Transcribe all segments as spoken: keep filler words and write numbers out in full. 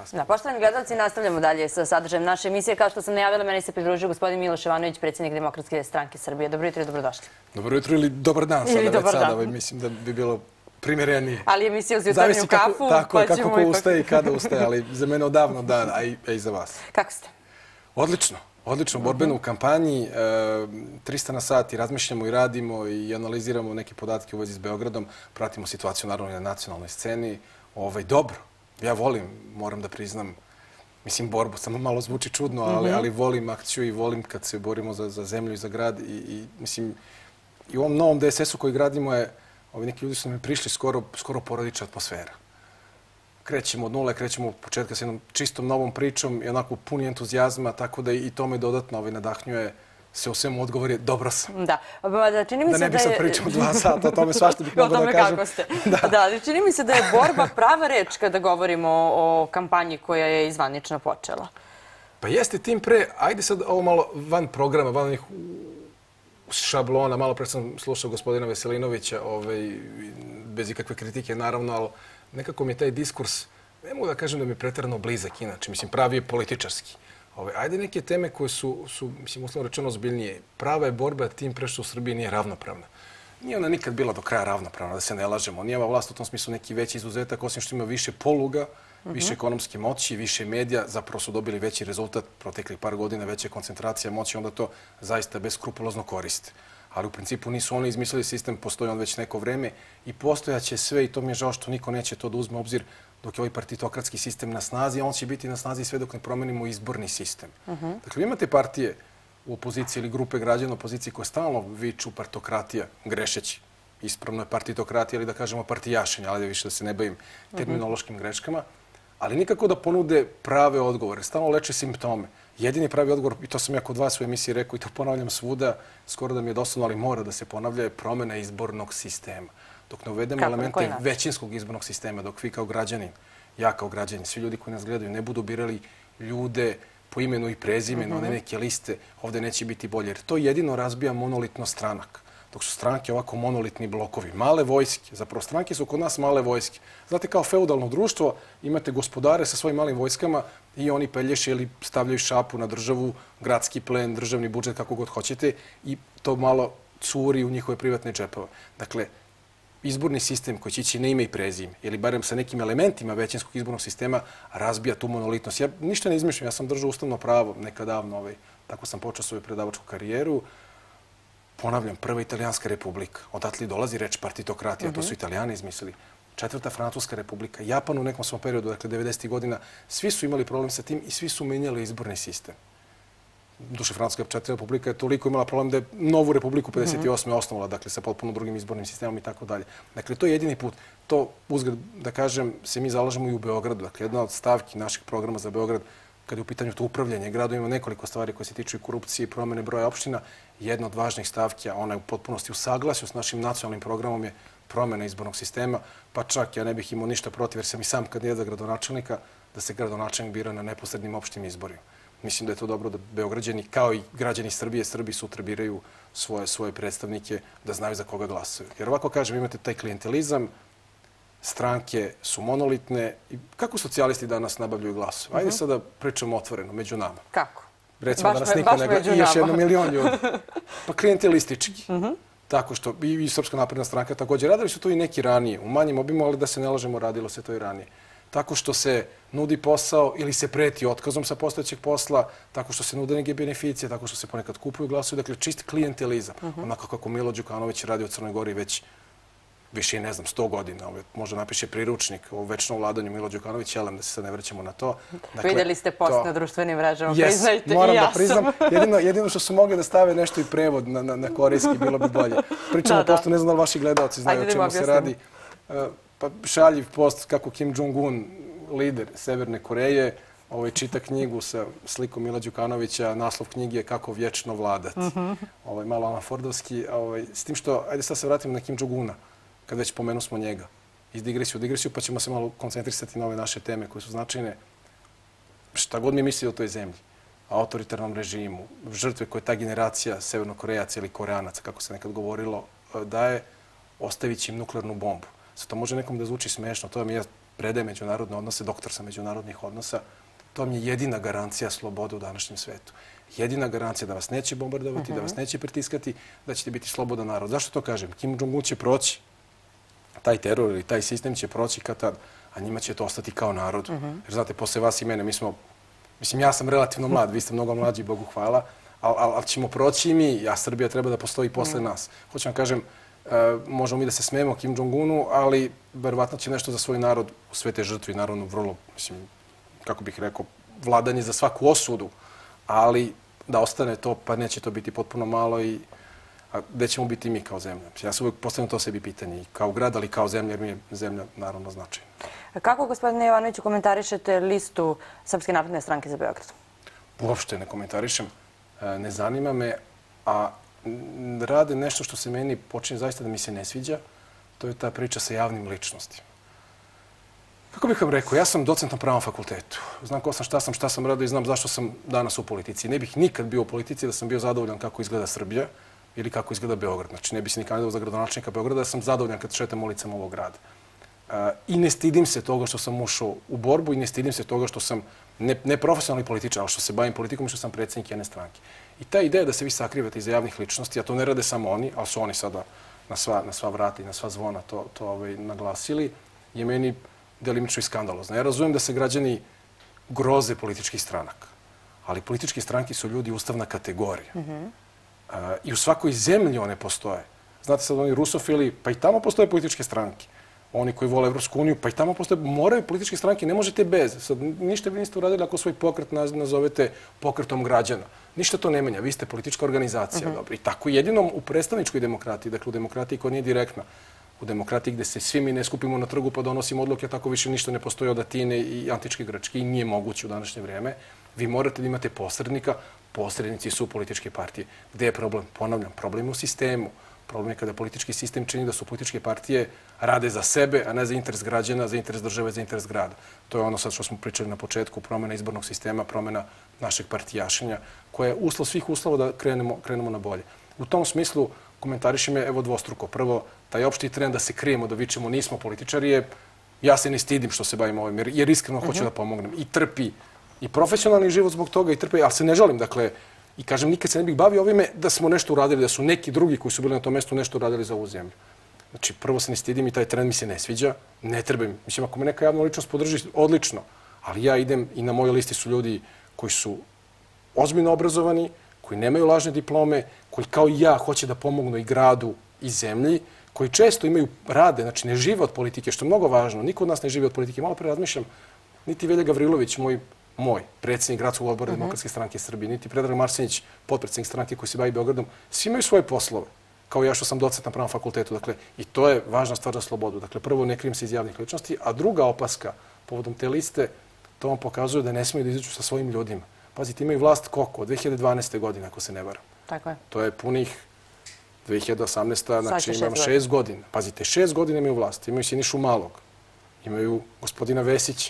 raspravu. Da, poštovani gledalci, nastavljamo dalje sa sadržajem naše emisije. Kao što sam najavila, meni se pridružio gospodin Miloš Jovanović, predsjednik Demokratske stranke Srbije. Dobro jutro i dobrodošli. Dobro jutro ili dobar dan sada, već sada. Mislim da bi bilo primjerenije. Ali emisija uz jutarnju kafu, tako je, kako ko ustaje i kada ustaje, ali za mene odavno dan, a i za vas. Kako ste? Odlično. Odlično, borbeno u kampanji, trista na sat i razmišljamo i radimo i analiziramo neke podatke u vezi s Beogradom, pratimo situaciju naravno i na nacionalnoj sceni. Dobro, ja volim, moram da priznam, mislim borbu, samo malo zvuči čudno, ali volim akciju i volim kad se borimo za zemlju i za grad i mislim i u ovom novom D S S-u koji gradimo je, ovi neki ljudi su nam prišli skoro porodična atmosfera. Krećemo od nule, krećemo od početka s jednom čistom novom pričom i onako puni entuzijazma, tako da i to me dodatno nadahnjuje se u svemu odgovori, dobro sam. Da, čini mi se da je... Da ne bih sad pričao dva sata, o tome svašta bih mogao da kažem. O tome kako ste. Da, čini mi se da je borba prava reč kada govorimo o kampanji koja je izvanično počela. Pa jeste, tim pre, ajde sad ovo malo van programa, van onih šablona, malo pre sam slušao gospodina Veselinovića, bez ikakve kritike naravno, ali nekako mi je taj diskurs, ne mogu da kažem da mi je pretjerano blizak inače, mislim, pravi je političarski. Ajde neke teme koje su, mislim, uslovno rečeno ozbiljnije. Prava je borba tim pre što u Srbiji nije ravnopravna. Nije ona nikad bila do kraja ravnopravna, da se ne lažemo. Nije ova vlast u tom smislu neki veći izuzetak, osim što ima više poluga, više ekonomske moći, više medija, zapravo su dobili veći rezultat proteklih par godina, veća koncentracija moći, onda to zaista beskrupulozno koriste. Ali u principu nisu oni izmislili sistem, postoji on već neko vreme i postojaće sve i to mi je žao što niko neće to da uzme obzir dok je ovaj partitokratski sistem na snazi, a on će biti na snazi sve dok ne promenimo izborni sistem. Dakle, vi imate partije u opoziciji ili grupe građana u opoziciji koje stalno viču partitokratija, grešeći. Ispravno je partitokratija ili da kažemo partijašenje, ali da više da se ne bavim terminološkim greškama, ali nikako da ponude prave odgovore, stalno leče simptome. Jedini pravi odgovor, i to sam ja kod vas u emisiji rekao i to ponavljam svuda, skoro da mi je dosadno, ali mora da se ponavlja, je promjena izbornog sistema. Dok ne uvedemo elemente većinskog izbornog sistema, dok vi kao građanin, ja kao građanin, svi ljudi koji nas gledaju ne budu birali ljude po imenu i prezimenu, one neke liste, ovdje neće biti bolje. Jer to jedino razbija monolitno stranak. Dok su stranke ovako monolitni blokovi, male vojske, zapravo stranke su kod nas male vojske. Znate, kao feudalno društvo imate gospodare sa svojim malim vojskama i oni pelješe ili stavljaju šapu na državu, gradski plen, državni budžet, kako god hoćete, i to malo curi u njihove privatne džepove. Dakle, izborni sistem koji će ići na ime i prezime, ili barem sa nekim elementima većinskog izbornog sistema, razbija tu monolitnost. Ja ništa ne izmišljam, ja sam držao ustavno pravo nekad davno, tako sam počeo svoju predavačku karijeru. Ponavljam, prva Italijanska republika, odatle dolazi reč partitokratija, to su Italijani izmislili. Četvrta Francuska republika, Japan u nekom svom periodu, dakle devedesetih godina, svi su imali problem sa tim i svi su menjali izborni sistem. Duše, Francuska četvrta republika je toliko imala problem da je novu republiku pedeset osme osnovala, dakle sa potpuno drugim izbornim sistemom i tako dalje. Dakle, to je jedini put. To, uzgled, da kažem, se mi zalažemo i u Beogradu. Dakle, jedna od stavki našeg programa za Beograd, kada je u pitanju to upravljanje gradom, ima nekoliko stvari koje se tiču i korupcije i promjene broja opština. Jedna od važnih stavki, a ona je u potpunosti u saglasju s našim nacionalnim programom, je promjena izbornog sistema. Pa čak ja ne bih imao ništa protiv, jer sam i sam kandidat za gradonačelnika, da se gradonačelnik bira na neposrednim opštim izborima. Mislim da je to dobro da Beograđani, kao i građani Srbije, Srbi sutra biraju svoje predstavnike, da znaju za koga glasaju. Jer ovako kažem, imate taj klijentelizam, stranke su monolitne. Kako socijalisti danas nabavljaju glasove? Ajde sad da pričamo otvoreno, među nama. Kako? Recimo da nas niko ne gleda. I još jedno milion ljudi. Pa klijentelistički. Tako što i Srpska napredna stranka također. Radili su to i neki ranije. U manjem obimu, ali da se ne lažemo, radilo se to i ranije. Tako što se nudi posao ili se preti otkazom sa postojećeg posla, tako što se nude neke beneficije, tako što se ponekad kupuju glasuju. Dakle, čist klijentelizam. Onako kako Milo Đukanović radi u Crnoj Gori već više, ne znam, sto godina. Možda napiše priručnik o večnom vladanju Milo Đukanović, jelem da se sad ne vraćamo na to. Vidjeli ste post na društvenim mrežama, priznajte, i ja sam. Moram da priznam. Jedino što su mogli da stave nešto i prevod na korejski, bilo bi bolje. Pričamo posto, ne znam da li vaši gledalci znaju o čemu se radi. Pa šaljiv post kako Kim Jong-un, lider Severne Koreje, čita knjigu sa slikom Mila Đukanovića, naslov knjige je Kako vječno vladat. Malo anafordovski. S tim što, ajde sad se vratimo na Kim Jong-una, kad već pomenu smo njega. Iz digresiju u digresiju, pa ćemo se malo koncentrisati na ove naše teme koje su značajne. Šta god mi misli o toj zemlji, autoritarnom režimu, žrtve koje ta generacija severnokorejaca ili koreanaca, kako se nekad govorilo, daje, ostavit će im nuklearnu bombu. Sad to može nekom da zvuči smešno, to vam je predajem međunarodne odnose, doktor sam međunarodnih odnosa, to vam je jedina garancija slobode u današnjem svetu. Jedina garancija da vas neće bombardovati, da vas neće pritiskati, da ćete biti slobodan narod. Zašto to kažem? Kim Jong-un će proći, taj teror ili taj sistem će proći kad tad, a njima će to ostati kao narodu. Jer znate, posle vas i mene, mi smo, mislim, ja sam relativno mlad, vi ste mnogo mlađi, Bogu hvala, ali al, al ćemo proći i mi, a Srbija treba da postoji posle nas. Hoću vam kažem, uh, možemo mi da se smijemo Kim Jong-unu, ali verovatno će nešto za svoj narod u sve te žrtvi, naravno vrlo, mislim, kako bih rekao, vladanje za svaku osudu, ali da ostane to, pa neće to biti potpuno malo i a gde ćemo biti mi kao zemlja. Ja se uvijek postavljam to sebi pitanje i kao grad, ali i kao zemlja, jer mi je zemlja naravno značajna. Kako, gospodine Jovanoviću, komentarišete listu Srpske napredne stranke za Beograd? Uopšte ne komentarišem, ne zanima me, a rade nešto što se meni počinje zaista da mi se ne sviđa, to je ta priča sa javnim ličnostima. Kako bih vam rekao, ja sam docent na Pravnom fakultetu. Znam ko sam, šta sam, šta sam radio i znam zašto sam danas u politici. Ne bih nikad bio u politici da sam bio zadovoljan kako izgleda Srbija ili kako izgleda Beograd. Znači, ne bih se ni kandidovao za gradonačelnika Beograda da sam zadovoljan kad šetam ulicama ovog grada. I ne stidim se toga što sam ušao u borbu i ne stidim se toga što sam ne, ne profesionalni političar, ali što se bavim politikom i što sam predsjednik jedne stranke. I ta ideja da se vi sakrivate iza javnih ličnosti, a to ne rade samo oni, ali su oni sada na sva, na sva vrata i na sva zvona to, to ovaj, naglasili, je meni delimično i skandalozno. Ja razumijem da se građani groze političkih stranaka, ali političke stranke su ljudi ustavna kategorija. Mm-hmm. uh, I u svakoj zemlji one postoje. Znate sad, oni rusofili, pa i tamo postoje političke stranke. Oni koji vole Evropsku uniju, pa i tamo postoje, moraju političke stranke, ne možete bez. Sad, ništa vi niste uradili ako svoj pokret nazovete pokretom građana. Ništa to ne menja, vi ste politička organizacija. Mm-hmm. Dobro. I tako jedinom u predstavničkoj demokratiji, dakle u demokratiji koja nije direktna, u demokratiji gde se svi mi ne skupimo na trgu pa donosimo odluke, tako više ništa ne postoji od Atine i antičke Grčke i nije moguće u današnje vrijeme. Vi morate da imate posrednika, posrednici su političke partije. Gde je problem? Ponavljam, problem je u sistemu. Problem je kada politički sistem čini da su političke partije rade za sebe, a ne za interes građana, za interes države, za interes grada. To je ono sad što smo pričali na početku, promjena izbornog sistema, promjena našeg partijašenja, koja je uslov svih uslova da krenemo, krenemo na bolje. U tom smislu komentarišem je evo dvostruko. Prvo, taj opšti trend da se krijemo, da vičemo nismo političari je, ja se ne stidim što se bavim ovim, jer, jer iskreno hoću da pomognem. I trpi i profesionalni život zbog toga, i trpi, ali se ne žalim. Dakle, i kažem, nikad se ne bih bavio ovime da smo nešto uradili, da su neki drugi koji su bili na tom mjestu nešto uradili za ovu zemlju. Znači, prvo se ne stidim i taj trend mi se ne sviđa. Ne treba mi. Mislim, ako me neka javna ličnost podrži, odlično. Ali ja idem i na mojoj listi su ljudi koji su ozbiljno obrazovani, koji nemaju lažne diplome, koji kao i ja hoće da pomognu i gradu i zemlji, koji često imaju rade, znači ne žive od politike, što je mnogo važno. Niko od nas ne živi od politike. Malo pre razmišljam, niti Velja Gavrilović, moj, moj predsjednik Gradskog odbora uh-huh. Demokratske stranke Srbije, niti Predrag Marsenić, potpredsjednik stranke koji se bavi Beogradom, svi imaju svoje poslove, kao ja što sam docent na Pravnom fakultetu. Dakle, i to je važna stvar za slobodu. Dakle, prvo, ne krijem se iz javnih ličnosti, a druga opaska povodom te liste, to vam pokazuje da ne smiju da izađu sa svojim ljudima. Pazite, imaju vlast koliko? Od dve hiljade dvanaeste. godine, ako se ne varam. Tako je. To je punih dve hiljade osamnaeste. Znači imamo šest godina. Pazite, šest godina imaju vlast. Imaju Sinišu Malog. Imaju gospodina Vesića.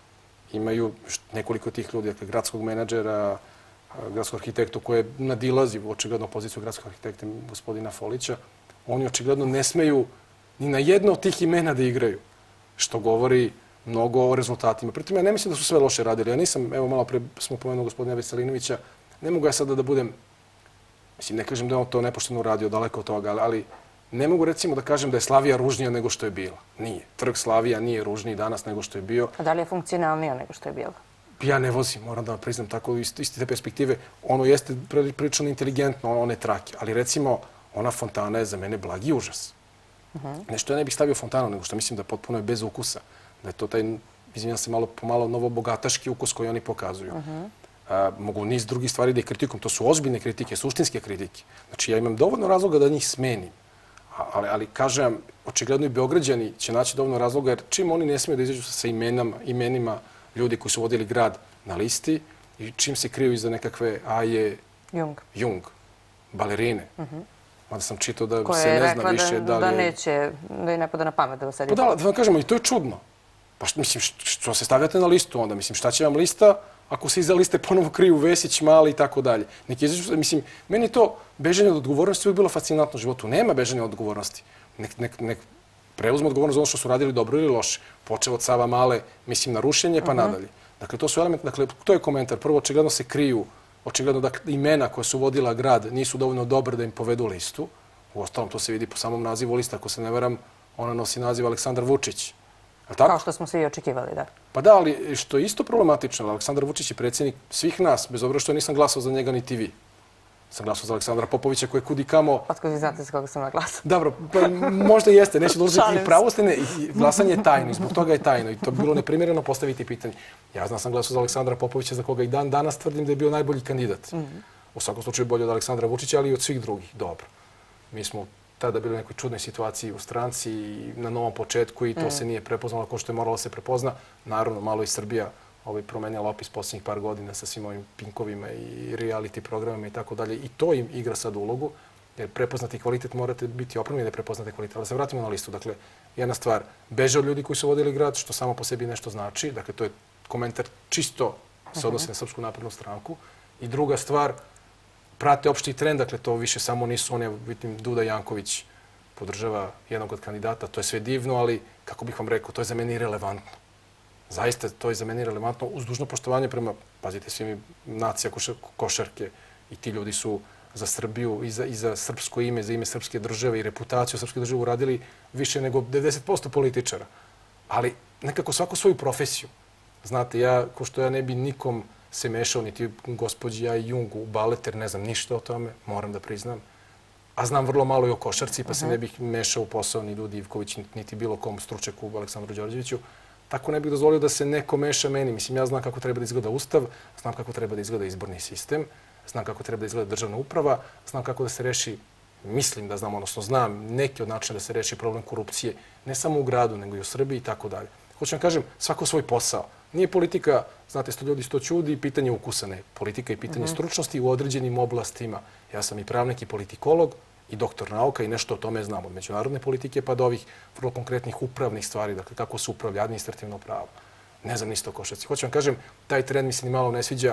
Imaju nekoliko tih ljudi, dakle, gradskog menadžera, gradskog arhitektu koji nadilazi očigledno poziciju gradskog arhitekta gospodina Folića. Oni očigledno ne smeju ni na jedno od tih imena da igraju. Što govori mnogo o rezultatima. Pritom ja ne mislim da su sve loše radili. Ja nisam, evo malo pre smo pomenuli gospodina Veselinovića, ne mogu ja sada da budem, mislim, ne kažem da je on to nepošteno uradio, daleko od toga, ali ne mogu recimo da kažem da je Slavija ružnija nego što je bila. Nije. Trg Slavija nije ružniji danas nego što je bio. A da li je funkcionalnija nego što je bila? Ja ne vozim, moram da vam priznam tako iz te perspektive. Ono jeste prilično inteligentno, one trake, ali recimo ona fontana je za mene blagi užas. Uh-huh. Nešto ja ne bih stavio fontanu, nego što mislim da potpuno je bez ukusa. Da je to taj, izvinjam se, malo pomalo novobogataški ukus koji oni pokazuju. Uh-huh. A, mogu niz drugih stvari da ih kritikum. To su ozbiljne kritike, suštinske kritike. Znači, ja imam dovoljno razloga da njih smenim. A, ali, ali, kažem, očigledno i Beograđani će naći dovoljno razloga, jer čim oni ne smiju da izađu sa imenama, imenima ljudi koji su vodili grad na listi i čim se kriju iza nekakve Aje Jung, Jung balerine. Uh-huh. Mada sam čitao da Koje se ne zna više da li je... da neće, da je ne pada na pamet da vas sad... Pa da, da vam kažemo, i to je čudno. Pa mislim, što se stavljate na listu onda? Mislim, šta će vam lista ako se iza liste ponovo kriju Vesić, Mali i tako dalje? Neki izađu, mislim, meni to bežanje od odgovornosti uvijek bilo fascinantno u životu. Nema bežanja od odgovornosti. Nek, nek, nek preuzmu odgovornost za ono što su radili dobro ili loše. Počeo od Sava Male, mislim, na rušenje, pa nadalje. Dakle, to su elementi, dakle, to je komentar. Prvo, očigledno se kriju, očigledno da imena koja su vodila grad nisu dovoljno dobre da im povedu listu. Uostalom, to se vidi po samom nazivu lista. Ako se ne veram, ona nosi naziv Aleksandar Vučić. Kao što smo svi očekivali, da. Pa da, ali što je isto problematično, Aleksandar Vučić je predsjednik svih nas, bez obzira što ja nisam glasao za njega niti vi. Sam glasao za Aleksandra Popovića koji je kudi kamo... Otkud vi znate za koga sam ja glasao? Dobro, pa možda jeste, neće dolaziti i pravostine, i glasanje je tajno, i zbog toga je tajno. I to bi bilo neprimjereno postaviti pitanje. Ja znam sam glasao za Aleksandra Popovića, za koga i dan danas tvrdim da je bio najbolji kandidat. U svakom slučaju bolje od Aleksandra Vučića, ali i od svih drugih. Dobro. Mi smo tada bili u nekoj čudnoj situaciji u stranci i na novom početku i to se nije prepoznalo kao što je moralo se prepozna. Naravno, malo i Srbija ovaj, promenjala opis posljednjih par godina sa svim ovim pinkovima i reality programima i tako dalje. I to im igra sad ulogu, jer prepoznati kvalitet morate biti opremljeni da prepoznate kvalitet. Ali se vratimo na listu. Dakle, jedna stvar, beže od ljudi koji su vodili grad, što samo po sebi nešto znači. Dakle, to je komentar čisto se odnosi na Srpsku naprednu stranku. I druga stvar, prate opšti trend, dakle, to više samo nisu oni, vidim, Duda Janković podržava jednog od kandidata, to je sve divno, ali, kako bih vam rekao, to je za meni irelevantno. Zaista, to je za meni relevantno uz dužno poštovanje prema, pazite, svi mi nacija košarke i ti ljudi su za Srbiju i za, i za srpsko ime, za ime srpske države i reputaciju srpske države uradili više nego devedeset posto političara. Ali nekako svako svoju profesiju. Znate, ja, ko što ja ne bi nikom se mešao, niti gospođi ja i Jungu u balet, jer ne znam ništa o tome, moram da priznam. A znam vrlo malo i o košarci, pa se ne bih mešao u posao ni Ljudi Ivković, niti bilo kom stručnjaku u Aleksandru Đorđeviću. Tako ne bih dozvolio da se neko meša meni. Mislim, ja znam kako treba da izgleda Ustav, znam kako treba da izgleda izborni sistem, znam kako treba da izgleda državna uprava, znam kako da se reši, mislim da znam, odnosno znam neki od načina da se reši problem korupcije, ne samo u gradu, nego i u Srbiji i tako dalje. Hoću vam kažem, svako svoj posao. Nije politika, znate, sto ljudi, sto čudi, pitanje ukusa, ne. Politika je pitanje stručnosti u određenim oblastima. Ja sam i pravnik i politikolog, i doktor nauka i nešto o tome znam od međunarodne politike pa do ovih vrlo konkretnih upravnih stvari, dakle kako se upravlja administrativno pravo. Ne znam ništa o košarci. Hoću vam kažem, taj trend mi se ni malo ne sviđa.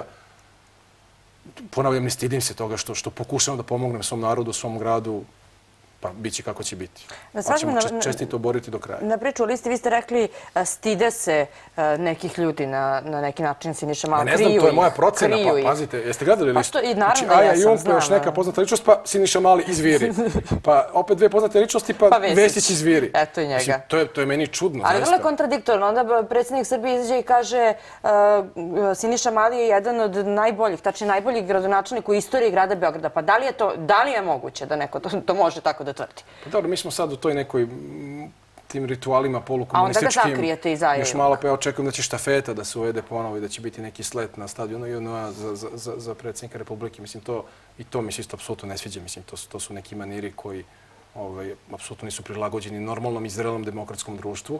Ponavljam, ne stidim se toga što, što pokušavam da pomognem svom narodu, svom gradu, pa bit će kako će biti. Pa ćemo čestito boriti do kraja. Na priču o listi vi ste rekli stide se nekih ljudi na, na neki način Siniša Mali. Ne znam, to je moja procena, pa pazite, jeste gledali listu? Pa što, i naravno znači, da ja sam, Jung, znam. još neka poznata ličnost, pa Siniša Mali izviri. Pa opet dve poznate ličnosti, pa, pa Vesić izviri. Eto i njega. Mislim, to, je, to je meni čudno. Ali vrlo je kontradiktorno. Onda predsjednik Srbije izađe i kaže uh, Siniša Mali je jedan od najboljih, tačnije najboljih gradonačelnika u istoriji grada Beograda. Pa da li je to, da li je moguće da neko to, to može tako da tvrdi? Pa dobro, mi smo sad u toj nekoj tim ritualima polukomunističkim. A onda ga sakrijete i zajedno. Još malo pa ja očekujem da će štafeta da se uvede ponovo i da će biti neki slet na stadionu i ono za, za, za, za predsjednika Republike. Mislim, to, i to mi se isto apsolutno ne sviđa. Mislim, to, to su neki maniri koji ovaj, apsolutno nisu prilagođeni normalnom i zrelom demokratskom društvu.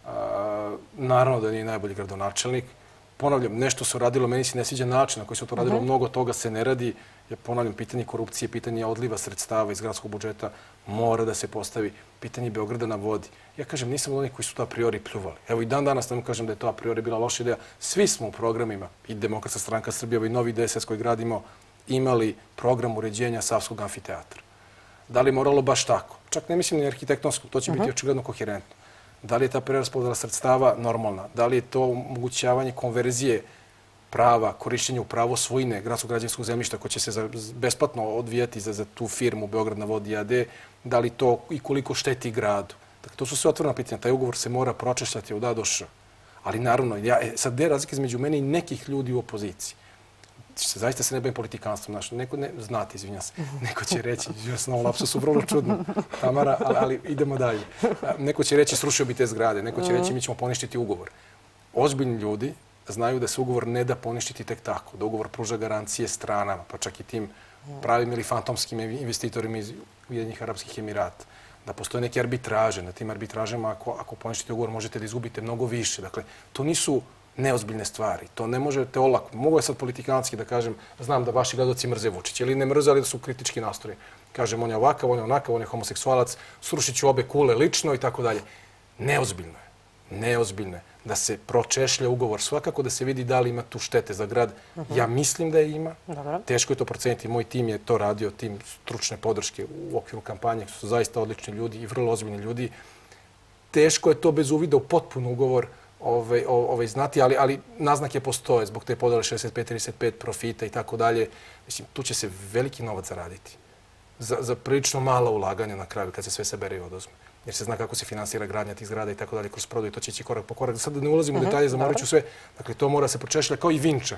A, naravno da nije najbolji gradonačelnik. Ponavljam, nešto se radilo, meni se ne sviđa način na koji se to radilo, uh-huh. mnogo toga se ne radi. Ja ponavljam, pitanje korupcije, pitanje odliva sredstava iz gradskog budžeta mora da se postavi. Pitanje Beograda na vodi. Ja kažem, nisam od onih koji su to a priori pljuvali. Evo i dan danas ne kažem da je to a priori bila loša ideja. Svi smo u programima, i Demokratska stranka Srbije, i novi D S S koji gradimo, imali program uređenja Savskog amfiteatra. Da li moralo baš tako? Čak ne mislim ni arhitektonsko, to će uh-huh. biti očigledno koherentno. Da li je ta preraspodela sredstava normalna? Da li je to omogućavanje konverzije prava, korišćenje u pravo svojine gradskog građevinskog zemljišta koje će se za, besplatno odvijati za, za tu firmu Beograd na vodi A D? Da li to i koliko šteti gradu? Dakle, to su sve otvorena pitanja. Taj ugovor se mora pročešljati od A do Š. Ali naravno, ja, sad gde je razlika između mene i nekih ljudi u opoziciji? Zaista se ne bavim politikanstvom. Naš. Neko ne, znate, izvinjam se, neko će reći, ja sam na ovom lapsusu vrlo čudno, Tamara, ali, ali idemo dalje. Neko će reći, srušio bi te zgrade, neko će reći, mi ćemo poništiti ugovor. Ozbiljni ljudi znaju da se ugovor ne da poništiti tek tako, da ugovor pruža garancije stranama, pa čak i tim pravim ili fantomskim investitorima iz Ujedinjenih Arapskih Emirata. Da postoje neke arbitraže, na tim arbitražama ako, ako poništite ugovor možete da izgubite mnogo više. Dakle, to nisu neozbiljne stvari. To ne možete olako. Mogu je sad politikanski da kažem, znam da vaši gledaoci mrze Vučića ili ne mrze, ali da su kritički nastroji. Kažem, on je ovakav, on je onakav, on je homoseksualac, srušit ću obe kule lično i tako dalje. Neozbiljno je. Neozbiljno je da se pročešlja ugovor. Svakako da se vidi da li ima tu štete za grad. Uh-huh. Ja mislim da je ima. Dobro. Teško je to proceniti. Moj tim je to radio, tim stručne podrške u okviru kampanje, su zaista odlični ljudi i vrlo ozbiljni ljudi. teško je to bez uvida u potpun ugovor ovaj, ovaj, znati, ali, ali naznake postoje zbog te podele šezdeset pet trideset pet profita i tako dalje. Mislim, tu će se veliki novac zaraditi. Za, za prilično mala ulaganja na kraju kad se sve sabere i oduzme. Jer se zna kako se finansira gradnja tih zgrada i tako dalje kroz prodaju, to će ići korak po korak. Sad da ne ulazimo u detalje, zamorit ću sve. Dakle, to mora se počešlja kao i Vinča.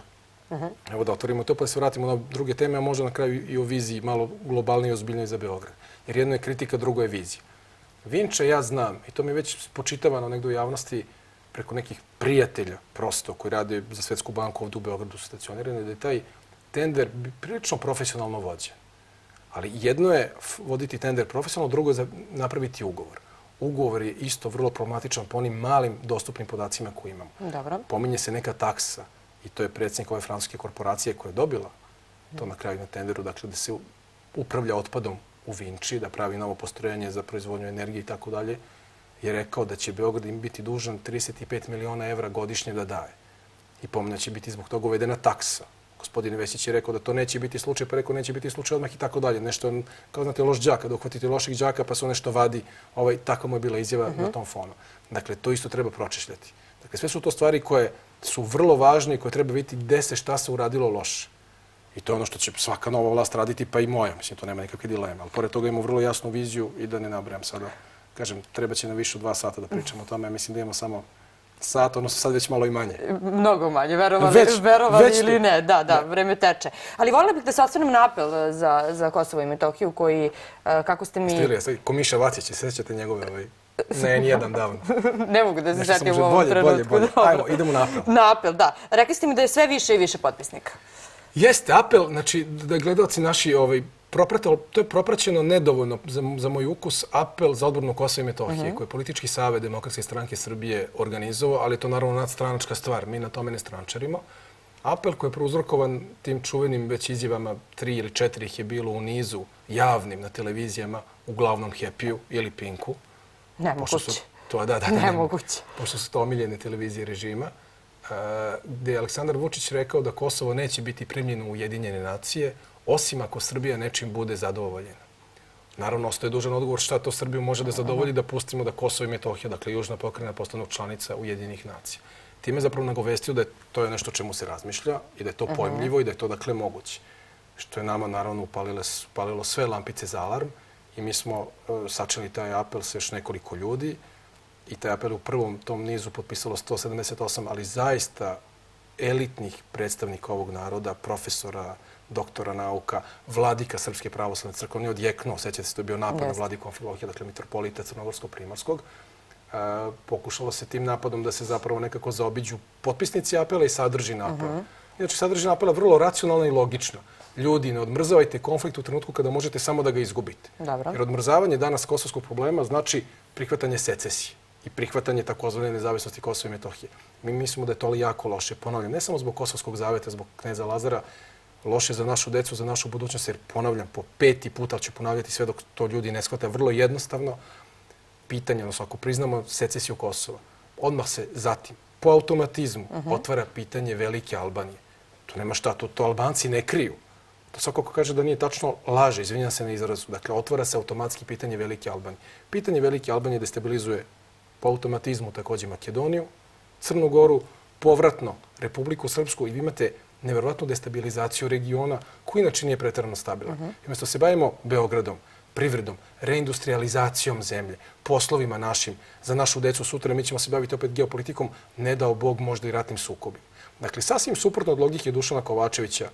Evo da otvorimo to pa da se vratimo na druge teme, a možda na kraju i o viziji malo globalnije i ozbiljnije za Beograd. Jer jedno je kritika, drugo je vizija. Vinča ja znam, i to mi je već spočitavano negdje u javnosti preko nekih prijatelja prosto koji rade za Svetsku banku ovdje u Beogradu su stacionirani, da je taj tender prilično profesionalno vođen. Ali jedno je voditi tender profesionalno, drugo je napraviti ugovor. Ugovor je isto vrlo problematičan po onim malim dostupnim podacima koje imamo. Dobro. Pominje se neka taksa i to je predsjednik ove francuske korporacije koja je dobila to na kraju na tenderu, dakle da se upravlja otpadom u Vinči, da pravi novo postrojenje za proizvodnju energije i tako dalje, je rekao da će Beograd im biti dužan trideset pet miliona evra godišnje da daje. I pominje će biti zbog toga uvedena taksa. Gospodin Vesić je rekao da to neće biti slučaj, pa rekao neće biti slučaj odmah i tako dalje. Nešto, kao znate, loš đaka, da uhvatite loših đaka pa se nešto vadi. Ovaj, tako mu je bila izjava uh-huh. na tom fonu. Dakle, to isto treba pročešljati. Dakle, sve su to stvari koje su vrlo važne i koje treba vidjeti gde se šta se uradilo loše. I to je ono što će svaka nova vlast raditi, pa i moja. Mislim, to nema nikakve dileme. Ali pored toga imamo vrlo jasnu viziju i da ne nabrajam sada. Kažem, treba će nam više od dva sata da pričamo o tome. Mislim da imamo samo sat, odnosno sad već malo i manje. Mnogo manje, verovali, već, verovali već ili ne. Da, da, vreme teče. Ali voljela bih da se osvrnem na apel za, za Kosovo i Metohiju koji, kako ste mi... Stilija, ko Miša Vacić, sećate njegove ovaj... Ne, nijedan davno. Ne mogu da se setim u ovom trenutku. Bolje, bolje, bolje. Ajmo, idemo na apel. Na apel, da. Rekli ste mi da je sve više i više potpisnika. Jeste, apel, znači da gledalci naši ovaj, propratili, to je propraćeno nedovoljno za, za moj ukus, apel za odbranu Kosova i Metohije, uh-huh. koji je politički savet Demokratske stranke Srbije organizovao, ali je to naravno nadstranačka stvar, mi na tome ne strančarimo. Apel koji je prouzrokovan tim čuvenim već izjavama, tri ili četiri ih je bilo u nizu javnim na televizijama, uglavnom Happy-u ili Pinku. Nemoguće. To, da, da, Nemoguće. Pošto su to omiljene televizije režima, uh, gdje je Aleksandar Vučić rekao da Kosovo neće biti primljeno u Ujedinjene nacije, osim ako Srbija nečim bude zadovoljena. Naravno, ostaje dužan odgovor šta to Srbiju može da zadovolji, da pustimo da Kosovo i Metohija, dakle Južna pokrajina, postanu članica Ujedinjenih nacija. Time je zapravo nagovestio da je to je nešto čemu se razmišlja i da je to pojmljivo i da je to dakle moguće. Što je nama naravno upalilo, upalilo sve lampice za alarm i mi smo uh, sačeli taj apel sa još nekoliko ljudi i taj apel u prvom tom nizu potpisalo sto sedamdeset osam, ali zaista elitnih predstavnika ovog naroda, profesora, doktora nauka, vladika Srpske pravoslavne crkve. On je odjeknuo, sećate se, to je bio napad yes. na vladiku Amfilohija, dakle mitropolita Crnogorsko-Primorskog. E, pokušalo se tim napadom da se zapravo nekako zaobiđu potpisnici apela i sadržina apela. Uh-huh. Inače, sadržina apela je vrlo racionalna i logična. Ljudi, ne odmrzavajte konflikt u trenutku kada možete samo da ga izgubite. Dobro. Jer odmrzavanje danas kosovskog problema znači prihvatanje secesije i prihvatanje takozvane nezavisnosti Kosova i Metohije. Mi mislimo da je to jako loše. Ponavljam, ne samo zbog Kosovskog zaveta, zbog kneza Lazara, loše za našu decu, za našu budućnost, jer ponavljam, po peti put, ali ću ponavljati sve dok to ljudi ne shvate, vrlo jednostavno pitanje, odnosno ako priznamo secesiju Kosova, odmah se zatim, po automatizmu, uh-huh. otvara pitanje Velike Albanije. To nema šta, to, to Albanci ne kriju. To svako ko kaže da nije tačno, laže, izvinjam se na izrazu. Dakle, otvara se automatski pitanje Velike Albanije. Pitanje Velike Albanije destabilizuje po automatizmu također Makedoniju, Crnu Goru, povratno Republiku Srpsku i vi imate nevjerovatnu destabilizaciju regiona koji inače nije pretjerano stabilan. Uh-huh. I umjesto se bavimo Beogradom, privredom, reindustrializacijom zemlje, poslovima našim, za našu decu sutra, mi ćemo se baviti opet geopolitikom, ne dao Bog možda i ratnim sukobima. Dakle, sasvim suprotno od logike Dušana Kovačevića,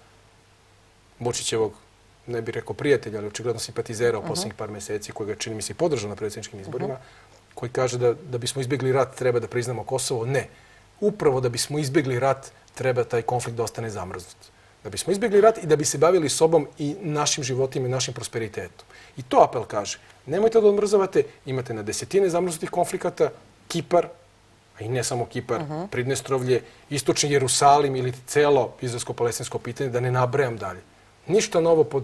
Vučićevog, ne bih rekao prijatelja, ali očigledno simpatizera u posljednjih par mjeseci, koji ga čini mi se i podržao na predsjedničkim izborima, uh-huh. koji kaže da, da bismo izbjegli rat treba da priznamo Kosovo. Ne. Upravo da bismo izbjegli rat treba taj konflikt da ostane zamrznut. Da bismo izbjegli rat i da bi se bavili sobom i našim životima i našim prosperitetom. I to apel kaže. Nemojte da odmrzavate, imate na desetine zamrznutih konflikata, Kipar, a i ne samo Kipar, uh-huh. Pridnestrovlje, Istočni Jerusalim ili celo izraelsko-palestinsko pitanje, da ne nabrajam dalje. Ništa novo pod,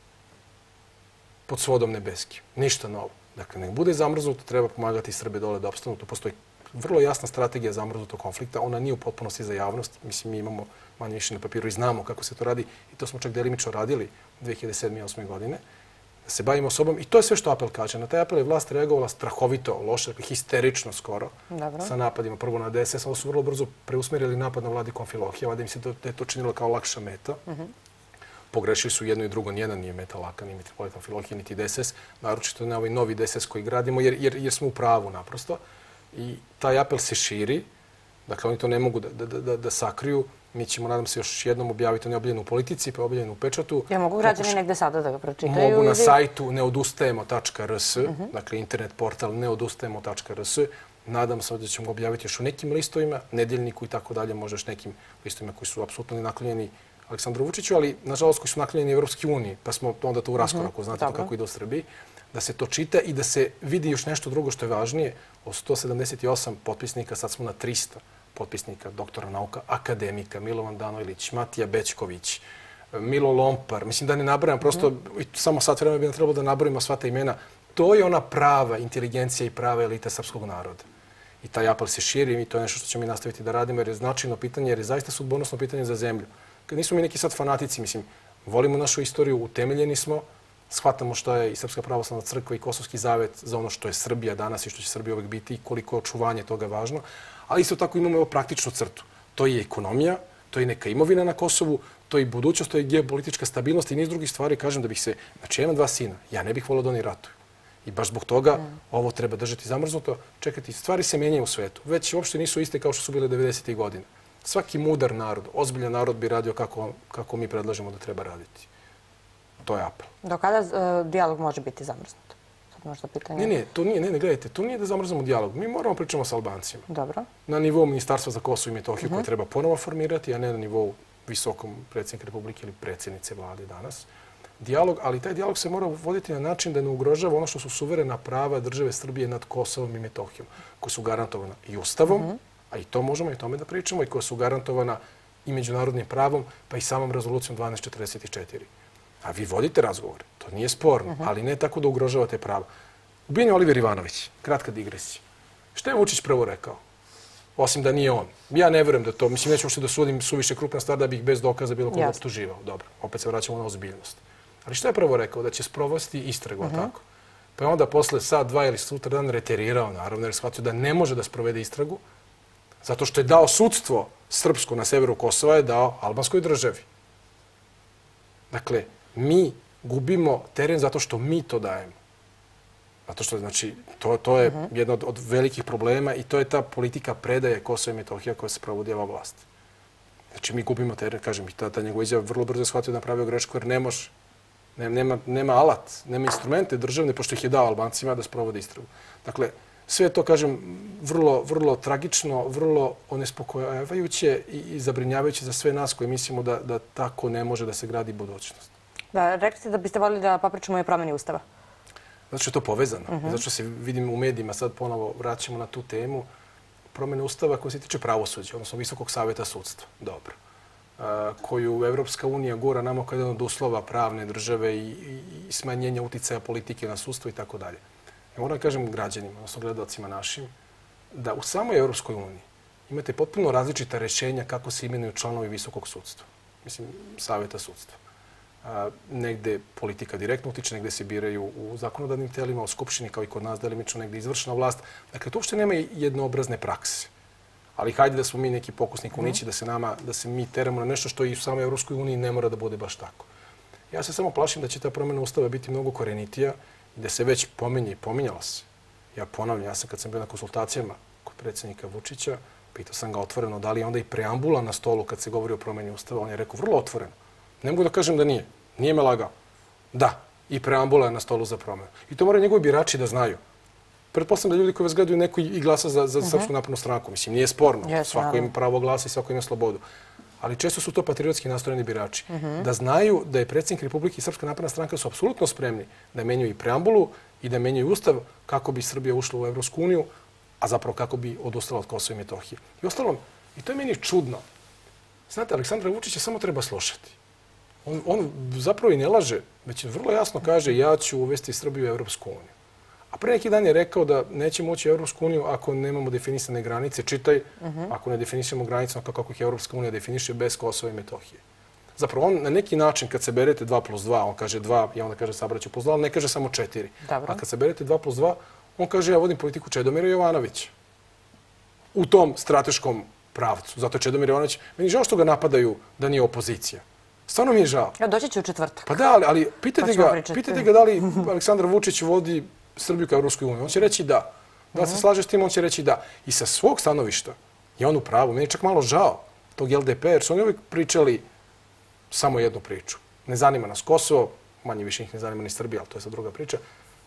pod svodom nebeskim. Ništa novo. Dakle, nek bude zamrznuto, treba pomagati Srbe dole da opstanu. Tu postoji vrlo jasna strategija zamrznutog konflikta. Ona nije u potpunosti za javnost. Mislim, mi imamo manje više na papiru i znamo kako se to radi. I to smo čak delimično radili dve hiljade sedme i osme godine. da se bavimo sobom i to je sve što apel kaže. Na taj apel je vlast reagovala strahovito, loše, histerično skoro, Dobro. Sa napadima prvo na D S S, ali su vrlo brzo preusmerili napad na Vladiku Amfilohija, valjda im se da je to činilo kao lakša meta. Uh-huh. Pogrešili su jedno i drugo, nijedan nije meta laka, ni Mitropolit Amfilohije, niti D S S, naročito na ovaj novi D S S koji gradimo, jer, jer, jer smo u pravu naprosto. I taj apel se širi, dakle oni to ne mogu da, da, da, da sakriju. Mi ćemo, nadam se, još jednom objaviti on je objavljen u Politici, pa je objavljen u Pečatu. Ja mogu građani negde sada da ga pročitaju? Mogu na sajtu neodustajemo tačka r s, uh-huh. dakle internet portal neodustajemo tačka r s. Nadam se da ćemo ga objaviti još u nekim listovima, Nedeljniku i tako dalje, možda još nekim listovima koji su apsolutno naklonjeni Aleksandru Vučiću, ali nažalost koji su naklonjeni Evropski uniji, pa smo onda to u raskoraku, uh-huh. znate to kako ide u Srbiji, da se to čita i da se vidi još nešto drugo što je važnije. Od sto sedamdeset osam potpisnika, sad smo na trista potpisnika, doktora nauka, akademika, Milovan Danojlić, Matija Bećković, Milo Lompar. Mislim da ne nabrajam, prosto mm. samo sat vremena bi nam trebalo da nabrojimo sva ta imena. To je ona prava inteligencija i prava elita srpskog naroda. I taj apel se širi i to je nešto što ćemo mi nastaviti da radimo jer je značajno pitanje, jer je zaista sudbonosno pitanje za zemlju. Kad nismo mi neki sad fanatici, mislim, volimo našu istoriju, utemeljeni smo, shvatamo što je i Srpska pravoslavna crkva i Kosovski zavet za ono što je Srbija danas i što će Srbija uvek biti i koliko očuvanje toga je važno. Ali isto tako imamo evo praktičnu crtu. To je ekonomija, to je neka imovina na Kosovu, to je budućnost, to je geopolitička stabilnost i niz drugih stvari. Kažem da bih se, znači ja imam dva sina, ja ne bih volio da oni ratuju. I baš zbog toga mm. ovo treba držati zamrznuto, čekati. Stvari se menjaju u svetu. Već uopšte nisu iste kao što su bile devedesetih godina. Svaki mudar narod, ozbiljan narod bi radio kako, kako mi predlažemo da treba raditi. To je apel. Do kada uh, dijalog može biti zamrznut? Sad možda pitanje... Ne, ne, to nije, ne, ne, gledajte, to nije da zamrznemo dijalog. Mi moramo pričamo sa Albancima. Dobro. Na nivou Ministarstva za Kosovo i Metohiju uh-huh. koje treba ponovo formirati, a ne na nivou visokom predsjednika Republike ili predsjednice vlade danas. Dijalog, ali taj dijalog se mora voditi na način da ne ugrožava ono što su suverena prava države Srbije nad Kosovom i Metohijom, koje su garantovana i Ustavom, uh-huh. a i to možemo i tome da pričamo, i koje su garantovana i međunarodnim pravom, pa i samom rezolucijom dvanaest četrdeset četiri. A vi vodite razgovore, to nije sporno, uh-huh. ali ne tako da ugrožavate pravo. Ubijen je Oliver Ivanović, kratka digresija. Šta je Vučić prvo rekao? Osim da nije on. Ja ne verujem da to, mislim, neću uopšte da sudim suviše krupna stvar da bih bez dokaza bilo koga optuživao. Dobro, opet se vraćamo na ozbiljnost. Ali šta je prvo rekao? Da će sprovesti istragu, uh-huh. tako? Pa je onda posle sad, dva ili sutra dan reterirao, naravno, jer shvatio da ne može da sprovede istragu, zato što je dao sudstvo srpsko na severu Kosova, je dao albanskoj državi. Dakle, mi gubimo teren zato što mi to dajemo. Zato što, znači, to, to je uh-huh. jedno od, od velikih problema i to je ta politika predaje Kosova i Metohija koja se provodi ova vlast. Znači, mi gubimo teren, kažem, i ta, ta njegova izjava vrlo brzo je shvatio da napravio grešku jer ne može, ne, nema, nema alat, nema instrumente državne, pošto ih je dao Albancima da sprovode istragu. Dakle, sve je to, kažem, vrlo, vrlo tragično, vrlo onespokojavajuće i, i zabrinjavajuće za sve nas koji mislimo da, da tako ne može da se gradi budućnost. Da, rekli ste da biste volili da popričamo i o promjeni Ustava. Zato što je to povezano. Uh-huh. Zato što se vidim u medijima, sad ponovo vraćamo na tu temu, promjene Ustava koja se tiče pravosuđa, odnosno Visokog savjeta sudstva. Dobro. A, koju Evropska unija gura nama kao jedan od uslova pravne države i, i, i smanjenja uticaja politike na sudstvo i tako dalje. Ja moram da kažem građanima, odnosno gledalcima našim, da u samoj Evropskoj uniji imate potpuno različita rješenja kako se imenuju članovi Visokog sudstva. Mislim, savjeta sudstva. A, negde politika direktno utiče, negde se biraju u zakonodavnim telima, u Skupštini, kao i kod nas delimično, negde izvršna vlast. Dakle, to uopšte nema jednoobrazne prakse. Ali hajde da smo mi neki pokusni kunići, da se nama, da se mi teramo na nešto što i u samoj Evropskoj uniji ne mora da bude baš tako. Ja se samo plašim da će ta promjena Ustava biti mnogo korenitija i da se već pominje i pominjala se. Ja ponavljam, ja sam kad sam bio na konsultacijama kod predsjednika Vučića, pitao sam ga otvoreno da li je onda i preambula na stolu kad se govori o promjeni Ustava. On je rekao vrlo otvoreno. Ne mogu da kažem da nije. Nije me lagao. Da, i preambula je na stolu za promjenu. I to moraju njegovi birači da znaju. Pretpostavljam da ljudi koji vas gledaju neko i glasa za, za uh-huh. Srpsku naprednu stranku. Mislim, nije sporno. Yes, svako ima pravo glasa i svako ima slobodu. Ali često su to patriotski nastrojeni birači. Uh-huh. Da znaju da je predsjednik Republike i Srpska napredna stranka su apsolutno spremni da menjaju i preambulu i da menjaju Ustav kako bi Srbija ušla u Evropsku uniju, a zapravo kako bi odustala od Kosova i Metohije. I ostalom, i to je meni čudno. Znate, Aleksandra Vučića samo treba slušati. On, on zapravo i ne laže, već vrlo jasno kaže ja ću uvesti Srbiju u Evropsku uniju. A pre neki dan je rekao da neće moći u Evropsku uniju ako nemamo definisane granice. Čitaj, uh-huh. ako ne definišemo granice kako ih Evropska unija definiše bez Kosova i Metohije. Zapravo, on na neki način, kad se berete dva plus dva, on kaže dva i onda kaže sabraću plus dva, on ne kaže samo četiri. A kad se berete dva plus dva, on kaže ja vodim politiku Čedomira Jovanovića. U tom strateškom pravcu. Zato je Čedomir Jovanović, meni je žao što ga napadaju da nije opozicija. Stvarno mi je žao. Ja, doći će u četvrtak. Pa da, ali, ali pitajte, pa ga, pitajte ga da li Aleksandar Vučić vodi Srbiju ka Evropskoj uniji. On će reći da. Da se slaže s tim, on će reći da. I sa svog stanovišta je on u pravu. Meni je čak malo žao tog L D P, jer su oni uvijek pričali samo jednu priču. Ne zanima nas Kosovo, manje više ih ne zanima ni Srbija, ali to je sad druga priča.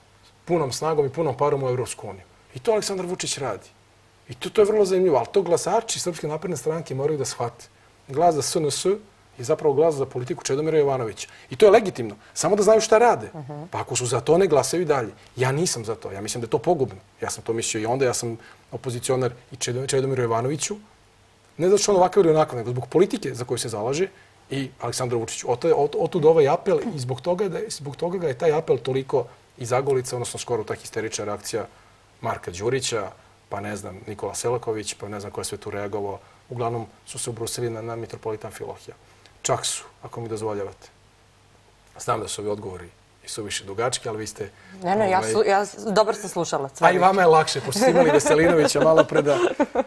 Punom snagom i punom parom u Evropsku uniju. I to Aleksandar Vučić radi. I to, to je vrlo zanimljivo, ali to glasači Srpske napredne stranke moraju da shvate. Glas za S N S je zapravo glas za politiku Čedomira Jovanovića. I to je legitimno. Samo da znaju šta rade. Pa ako su za to, ne glasaju i dalje. Ja nisam za to. Ja mislim da je to pogubno. Ja sam to mislio i onda. Ja sam opozicionar i Čedomiru Jovanoviću. Ne zato što on ovakav ili onako, nego zbog politike za koju se zalaže i Aleksandru Vučiću. Otud ovaj apel i zbog toga, da je, zbog toga ga je taj apel toliko i zagolica, odnosno skoro ta histerična reakcija Marka Đurića, pa ne znam, Nikola Selaković, pa ne znam ko je sve tu reagovao. Uglavnom su se ubrusili na, na Mitropolita Amfilohija. Čak su, ako mi dozvoljavate. Znam da su ovi odgovori i su više dugački, ali vi ste... Ne, ne, ja, su, ja dobar sam slušala. A i vama je lakše, pošto ste imali Veselinovića malo pre da...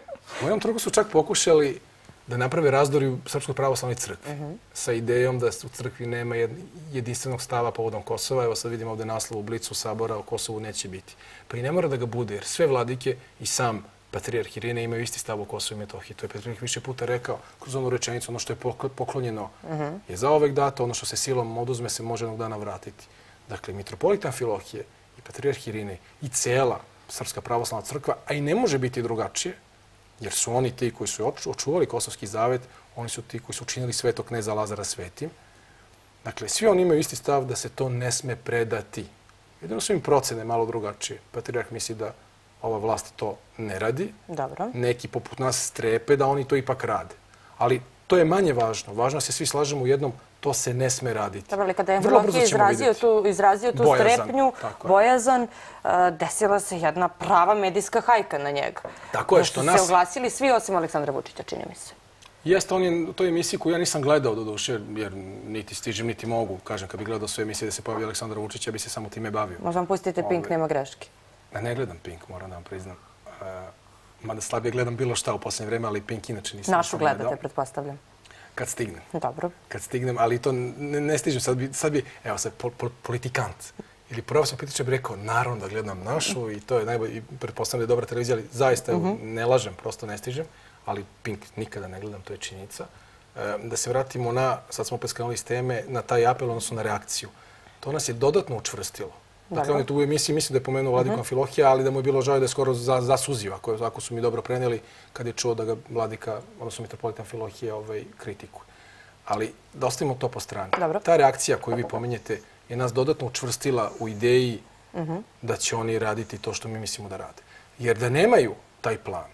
U jednom trenutku su čak pokušali da naprave razdor u Srpskoj pravoslavnoj crkvi uh -huh. sa idejom da u crkvi nema jedinstvenog stava povodom Kosova. Evo sad vidimo ovdje naslov u Blicu Sabora o Kosovu neće biti. Pa i ne mora da ga bude, jer sve vladike i sam patrijarh Irine imaju isti stav o Kosovu i Metohiji. To je patrijarh više puta rekao kroz onu rečenicu, ono što je poklonjeno uh -huh. je zaovek dato, ono što se silom oduzme se može jednog dana vratiti. Dakle, mitropolit Amfilohije i patrijarh Irine i cela Srpska pravoslavna crkva, a i ne može biti drugačije, jer su oni ti koji su očuvali Kosovski zavet, oni su ti koji su učinili svetog kneza Lazara svetim. Dakle, svi oni imaju isti stav da se to ne sme predati. Jedino su im procene malo drugačije. Patrijarh misli da ova vlast to ne radi. Dobro. Neki poput nas strepe da oni to ipak rade. Ali to je manje važno. Važno se svi slažemo u jednom, to se ne sme raditi. Dobro, ali kada je Amfilohije izrazio tu, izrazio tu bojazan, strepnju, bojazan, uh, desila se jedna prava medijska hajka na njega. Tako je, što nas... se oglasili svi osim Aleksandra Vučića, čini mi se. Jeste, on je, to je emisija koju ja nisam gledao do duše, jer niti stižem, niti mogu. Kažem, kad bih gledao sve emisije da se pojavi Aleksandar Vučić, ja bi se samo time bavio. Možda vam pustite Pink, nema greške. Ne, ne gledam Pink, moram da vam priznam. Uh, mada slabije gledam bilo šta u posljednje vreme, ali Pink inače nisam. Našu gledate, pretpostavljam. Kad stignem. Dobro. Kad stignem, ali to ne, ne stižem. Sad bi, sad bi, evo sad, pol, pol, politikant ili profesor političar bi rekao, naravno da gledam našu i to je najbolje, i pretpostavljam da je dobra televizija, ali zaista uh -huh. ne lažem, prosto ne stižem, ali Pink nikada ne gledam, to je činjenica. E, da se vratimo na, sad smo opet skrenuli s teme, na taj apel, odnosno na reakciju. To nas je dodatno učvrstilo. Dakle, on je tu u emisiji, mislim da je pomenuo Vladiku Amfilohija, ali da mu je bilo žao da je skoro zasuzio, ako, ako su mi dobro prenijeli, kad je čuo da ga Vladika, odnosno mitropolit Amfilohije, ovaj, kritikuje. Ali da ostavimo to po strani. Dobro. Ta reakcija koju vi pominjete je nas dodatno učvrstila u ideji uh -huh. da će oni raditi to što mi mislimo da rade. Jer da nemaju taj plan,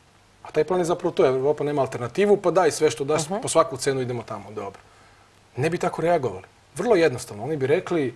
a taj plan je zapravo to, Evropa nema alternativu, pa daj sve što daš, uh -huh. po svaku cenu idemo tamo, dobro. Ne bi tako reagovali. Vrlo jednostavno, oni bi rekli,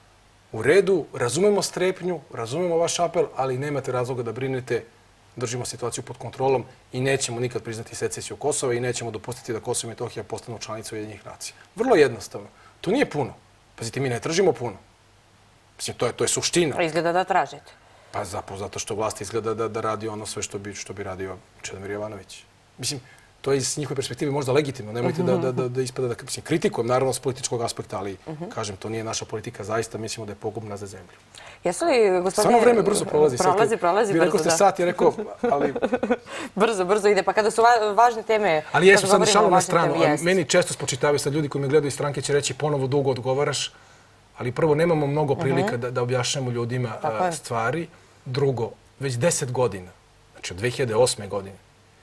u redu, razumemo strepnju, razumemo vaš apel, ali nemate razloga da brinete, držimo situaciju pod kontrolom i nećemo nikad priznati secesiju Kosova i nećemo dopustiti da Kosovo i Metohija postanu članice Ujedinjenih nacija. Vrlo jednostavno. To nije puno. Pazite, mi ne tražimo puno. Mislim, to je, to je suština. Izgleda da tražite. Pa zapravo zato što vlast izgleda da, da radi ono sve što bi, što bi radio Čedomir Jovanović. Mislim, to je iz njihove perspektive možda legitimno. Nemojte uh -huh. da, da, da ispada da mislim, kritikujem, naravno, s političkog aspekta, ali uh -huh. kažem, to nije naša politika. Zaista mislimo da je pogubna za zemlju. Jesu li, gospodine... Samo vreme brzo prolazi. Prolazi, prolazi brzo, da. Vi rekao ste sat, je rekao, ali... brzo, brzo ide. Pa kada su važne teme... Ali jesu, sad šalu na stranu. Meni često spočitavaju sad ljudi koji me gledaju iz stranke će reći ponovo dugo odgovaraš, ali prvo, nemamo mnogo prilika uh -huh. da, da objašnjamo ljudima a, stvari. Drugo, već deset godina, znači od dve hiljade osme godine,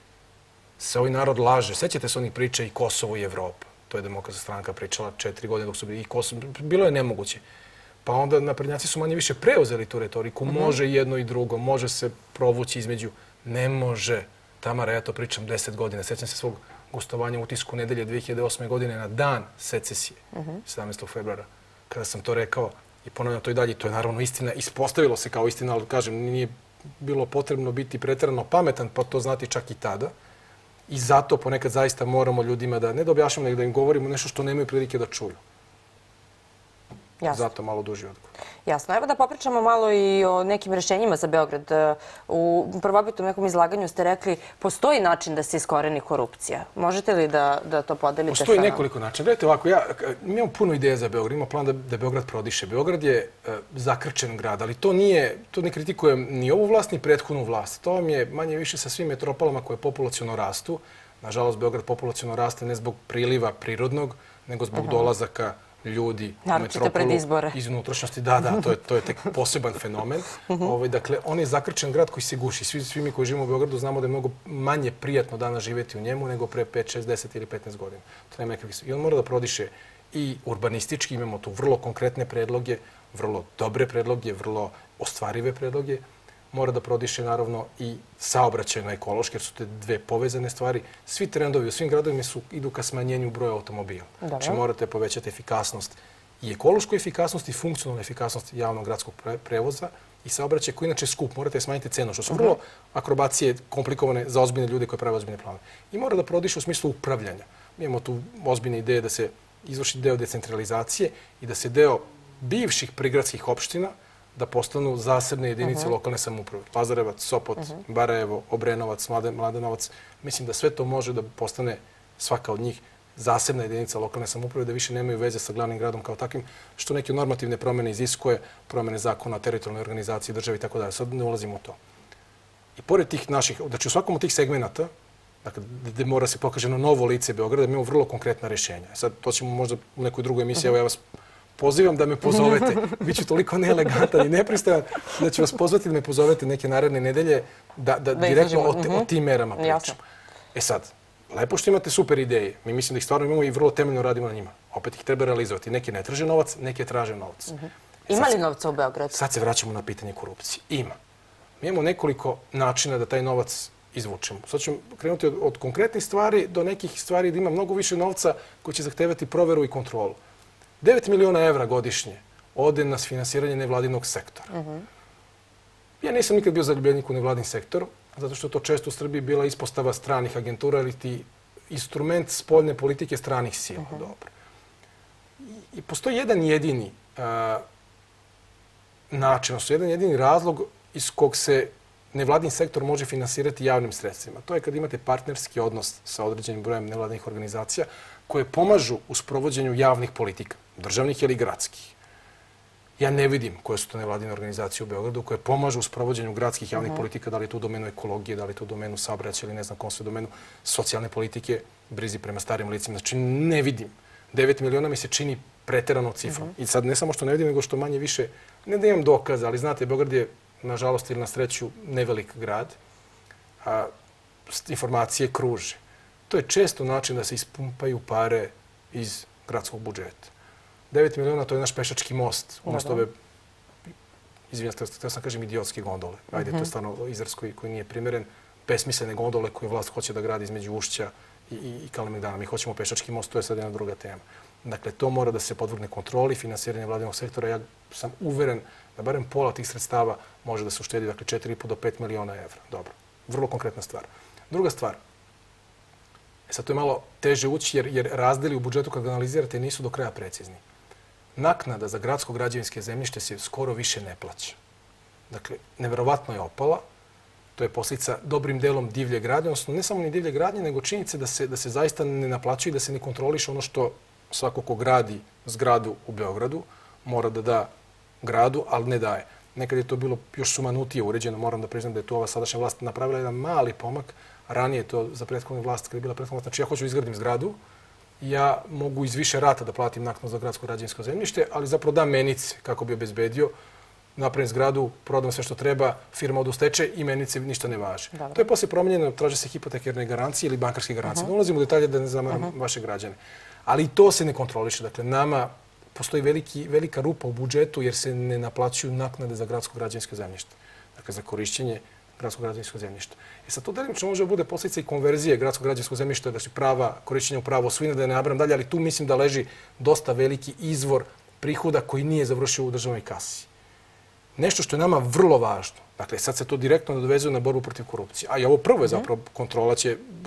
se ovaj narod laže. Sećate se onih priča i Kosovo i Evropa. To je Demokratska stranka pričala četiri godine dok su bili i Kosovo. Bilo je nemoguće. Pa onda naprednjaci su manje više preuzeli tu retoriku. Mm-hmm. Može jedno i drugo, može se provući između. Ne može. Tamara, ja to pričam deset godina. Sećam se svog gostovanja u Utisku nedelje dve hiljade osme godine na dan secesije, mm-hmm. sedamnaestog februara, kada sam to rekao i ponavljam to i dalje. To je naravno istina. Ispostavilo se kao istina, ali kažem, nije bilo potrebno biti pretjerano pametan, pa to znati čak i tada. I zato ponekad zaista moramo ljudima da, ne da objašnjamo, nego da im govorimo nešto što nemaju prilike da čuju. Jasno. Zato malo duži odgovor. Jasno. Evo da popričamo malo i o nekim rešenjima za Beograd. U prvobitom nekom izlaganju ste rekli postoji način da se iskoreni korupcija. Možete li da, da to podelite? Postoji nekoliko načina. Gledajte ovako, ja imam puno ideja za Beograd, imam plan da, da Beograd prodiše. Beograd je uh, zakrčen grad, ali to nije, to ne kritikujem ni ovu vlast, ni prethodnu vlast. To vam je manje više sa svim metropolama koje populaciono rastu. Nažalost, Beograd populaciono raste ne zbog priliva prirodnog, nego zbog uh-huh. dolazaka ljudi u metropolu iz unutrašnjosti. Da, da, to je, to je tek poseban fenomen. Uh-huh. Ovaj, dakle, on je zakrčen grad koji se guši. Svi, svi mi koji živimo u Beogradu znamo da je mnogo manje prijatno danas živjeti u njemu nego pre pet, šest, deset ili petnaest godina. To nema nekakvih... I on mora da prodiše i urbanistički. Imamo tu vrlo konkretne predloge, vrlo dobre predloge, vrlo ostvarive predloge. Mora da prodiše naravno i saobraćajno ekološki, jer su te dve povezane stvari. Svi trendovi u svim gradovima su, idu ka smanjenju broja automobila. Znači morate povećati efikasnost i ekološku efikasnost i funkcionalnu efikasnost javnog gradskog prevoza i saobraćaja koji inače skup. Morate smanjiti cenu, što su vrlo akrobacije komplikovane za ozbiljne ljude koji prave ozbiljne planove. I mora da prodiše u smislu upravljanja. Mi imamo tu ozbiljne ideje da se izvrši deo decentralizacije i da se deo bivših prigradskih opština da postanu zasebne jedinice uh-huh. lokalne samouprave. Lazarevac, Sopot, uh-huh. Barajevo, Obrenovac, Mladenovac. Mislim da sve to može da postane svaka od njih zasebna jedinica lokalne samouprave, da više nemaju veze sa glavnim gradom kao takvim, što neke normativne promjene iziskuje, promjene zakona o teritorijalnoj organizaciji države i tako dalje. Sad ne ulazimo u to. I pored tih naših, znači u svakom od tih segmenata, dakle, gde mora se pokaže na novo lice Beograda, imamo vrlo konkretna rješenja. Sad to ćemo možda u nekoj drugoj emisiji, evo ja vas pozivam da me pozovete. Biću toliko neelegantan i nepristojan da ću vas pozvati da me pozovete neke naredne nedelje da, da, da direktno o, o tim merama pričam. E sad, lepo što imate super ideje. Mi mislim da ih stvarno imamo i vrlo temeljno radimo na njima. Opet ih treba realizovati. Neke ne traže novac, neke traže novac. Uh-huh. E Ima li novca u Beogradu? Sad se vraćamo na pitanje korupcije. Ima. Mi imamo nekoliko načina da taj novac izvučemo. Sad ćemo krenuti od, od konkretnih stvari do nekih stvari da ima mnogo više novca koji će zahtevati proveru i kontrolu. devet miliona evra godišnje ode na finansiranje nevladinog sektora. Uh-huh. Ja nisam nikad bio zaljubljenik u nevladin sektor, zato što to često u Srbiji bila ispostava stranih agentura ili ti instrument spoljne politike stranih sila. Uh-huh. Dobro. I, I postoji jedan jedini uh, način, odnosno jedan jedini razlog iz kog se nevladin sektor može finansirati javnim sredstvima. To je kad imate partnerski odnos sa određenim brojem nevladinih organizacija koje pomažu u sprovođenju javnih politika, državnih ili gradskih. Ja ne vidim koje su to nevladine organizacije u Beogradu koje pomažu u sprovođenju gradskih javnih uh-huh. politika, da li je to u domenu ekologije, da li je to u domenu saobraćaja ili ne znam kom sve domenu socijalne politike, brizi prema starim licima. Znači ne vidim. devet miliona mi se čini preterano cifrom. Uh-huh. I sad ne samo što ne vidim, nego što manje više, ne da imam dokaza, ali znate, Beograd je nažalost ili na sreću nevelik grad, a informacije kruže. To je često način da se ispumpaju pare iz gradskog budžeta. devet miliona to je naš pešački most, umjesto ove, izvinjate, htio sam kažem idiotske gondole. Ajde, uh-huh. to je stvarno izraz koji, koji nije primjeren. Besmislene gondole koje vlast hoće da gradi između Ušća i, i, i Kalemegdana. Mi hoćemo pešački most, to je sad jedna druga tema. Dakle, to mora da se podvrgne kontroli, finansiranje vladinog sektora. Ja sam uveren da barem pola tih sredstava može da se uštedi, dakle, četiri i po do pet miliona evra. Dobro. Vrlo konkretna stvar. Druga stvar. E sad, to je malo teže ući jer, jer razdeli u budžetu kad ga analizirate nisu do kraja precizni. Naknada za gradsko-građevinske zemljište se skoro više ne plaća. Dakle, neverovatno je opala. To je posljedica dobrim delom divlje gradnje, odnosno ne samo ni divlje gradnje, nego činjenice da se, da se zaista ne naplaćuje i da se ne kontroliše ono što svako ko gradi zgradu u Beogradu mora da da gradu, ali ne daje. Nekad je to bilo još sumanutije uređeno, moram da priznam da je to ova sadašnja vlast napravila jedan mali pomak. Ranije to za prethodnu vlast, kada je bila prethodna vlast, znači ja hoću izgradim zgradu, ja mogu iz više rata da platim naknadu za gradsko građevinsko zemljište, ali zapravo dam menice kako bi obezbedio, napravim zgradu, prodam sve što treba, firma odusteče i menice ništa ne važe. Dobro. To je poslije promijenjeno, traže se hipotekarne garancije ili bankarske garancije. Uh-huh. Ne ulazimo u detalje da ne zamaram uh-huh. vaše građane. Ali i to se ne kontroliše. Dakle, nama postoji veliki, velika rupa u budžetu jer se ne naplaćuju naknade za gradsko građevinsko zemljište. Dakle, za korišćenje gradskog građevinskog zemljišta. I sad to delimično može bude posljedica i konverzije gradskog građevinskog zemljišta, da su prava korišćenja u pravo svojine, da ne nabram dalje, ali tu mislim da leži dosta veliki izvor prihoda koji nije završio u državnoj kasi. Nešto što je nama vrlo važno. Dakle, sad se to direktno nadovezuje na borbu protiv korupcije. A i ovo prvo je zapravo kontrola će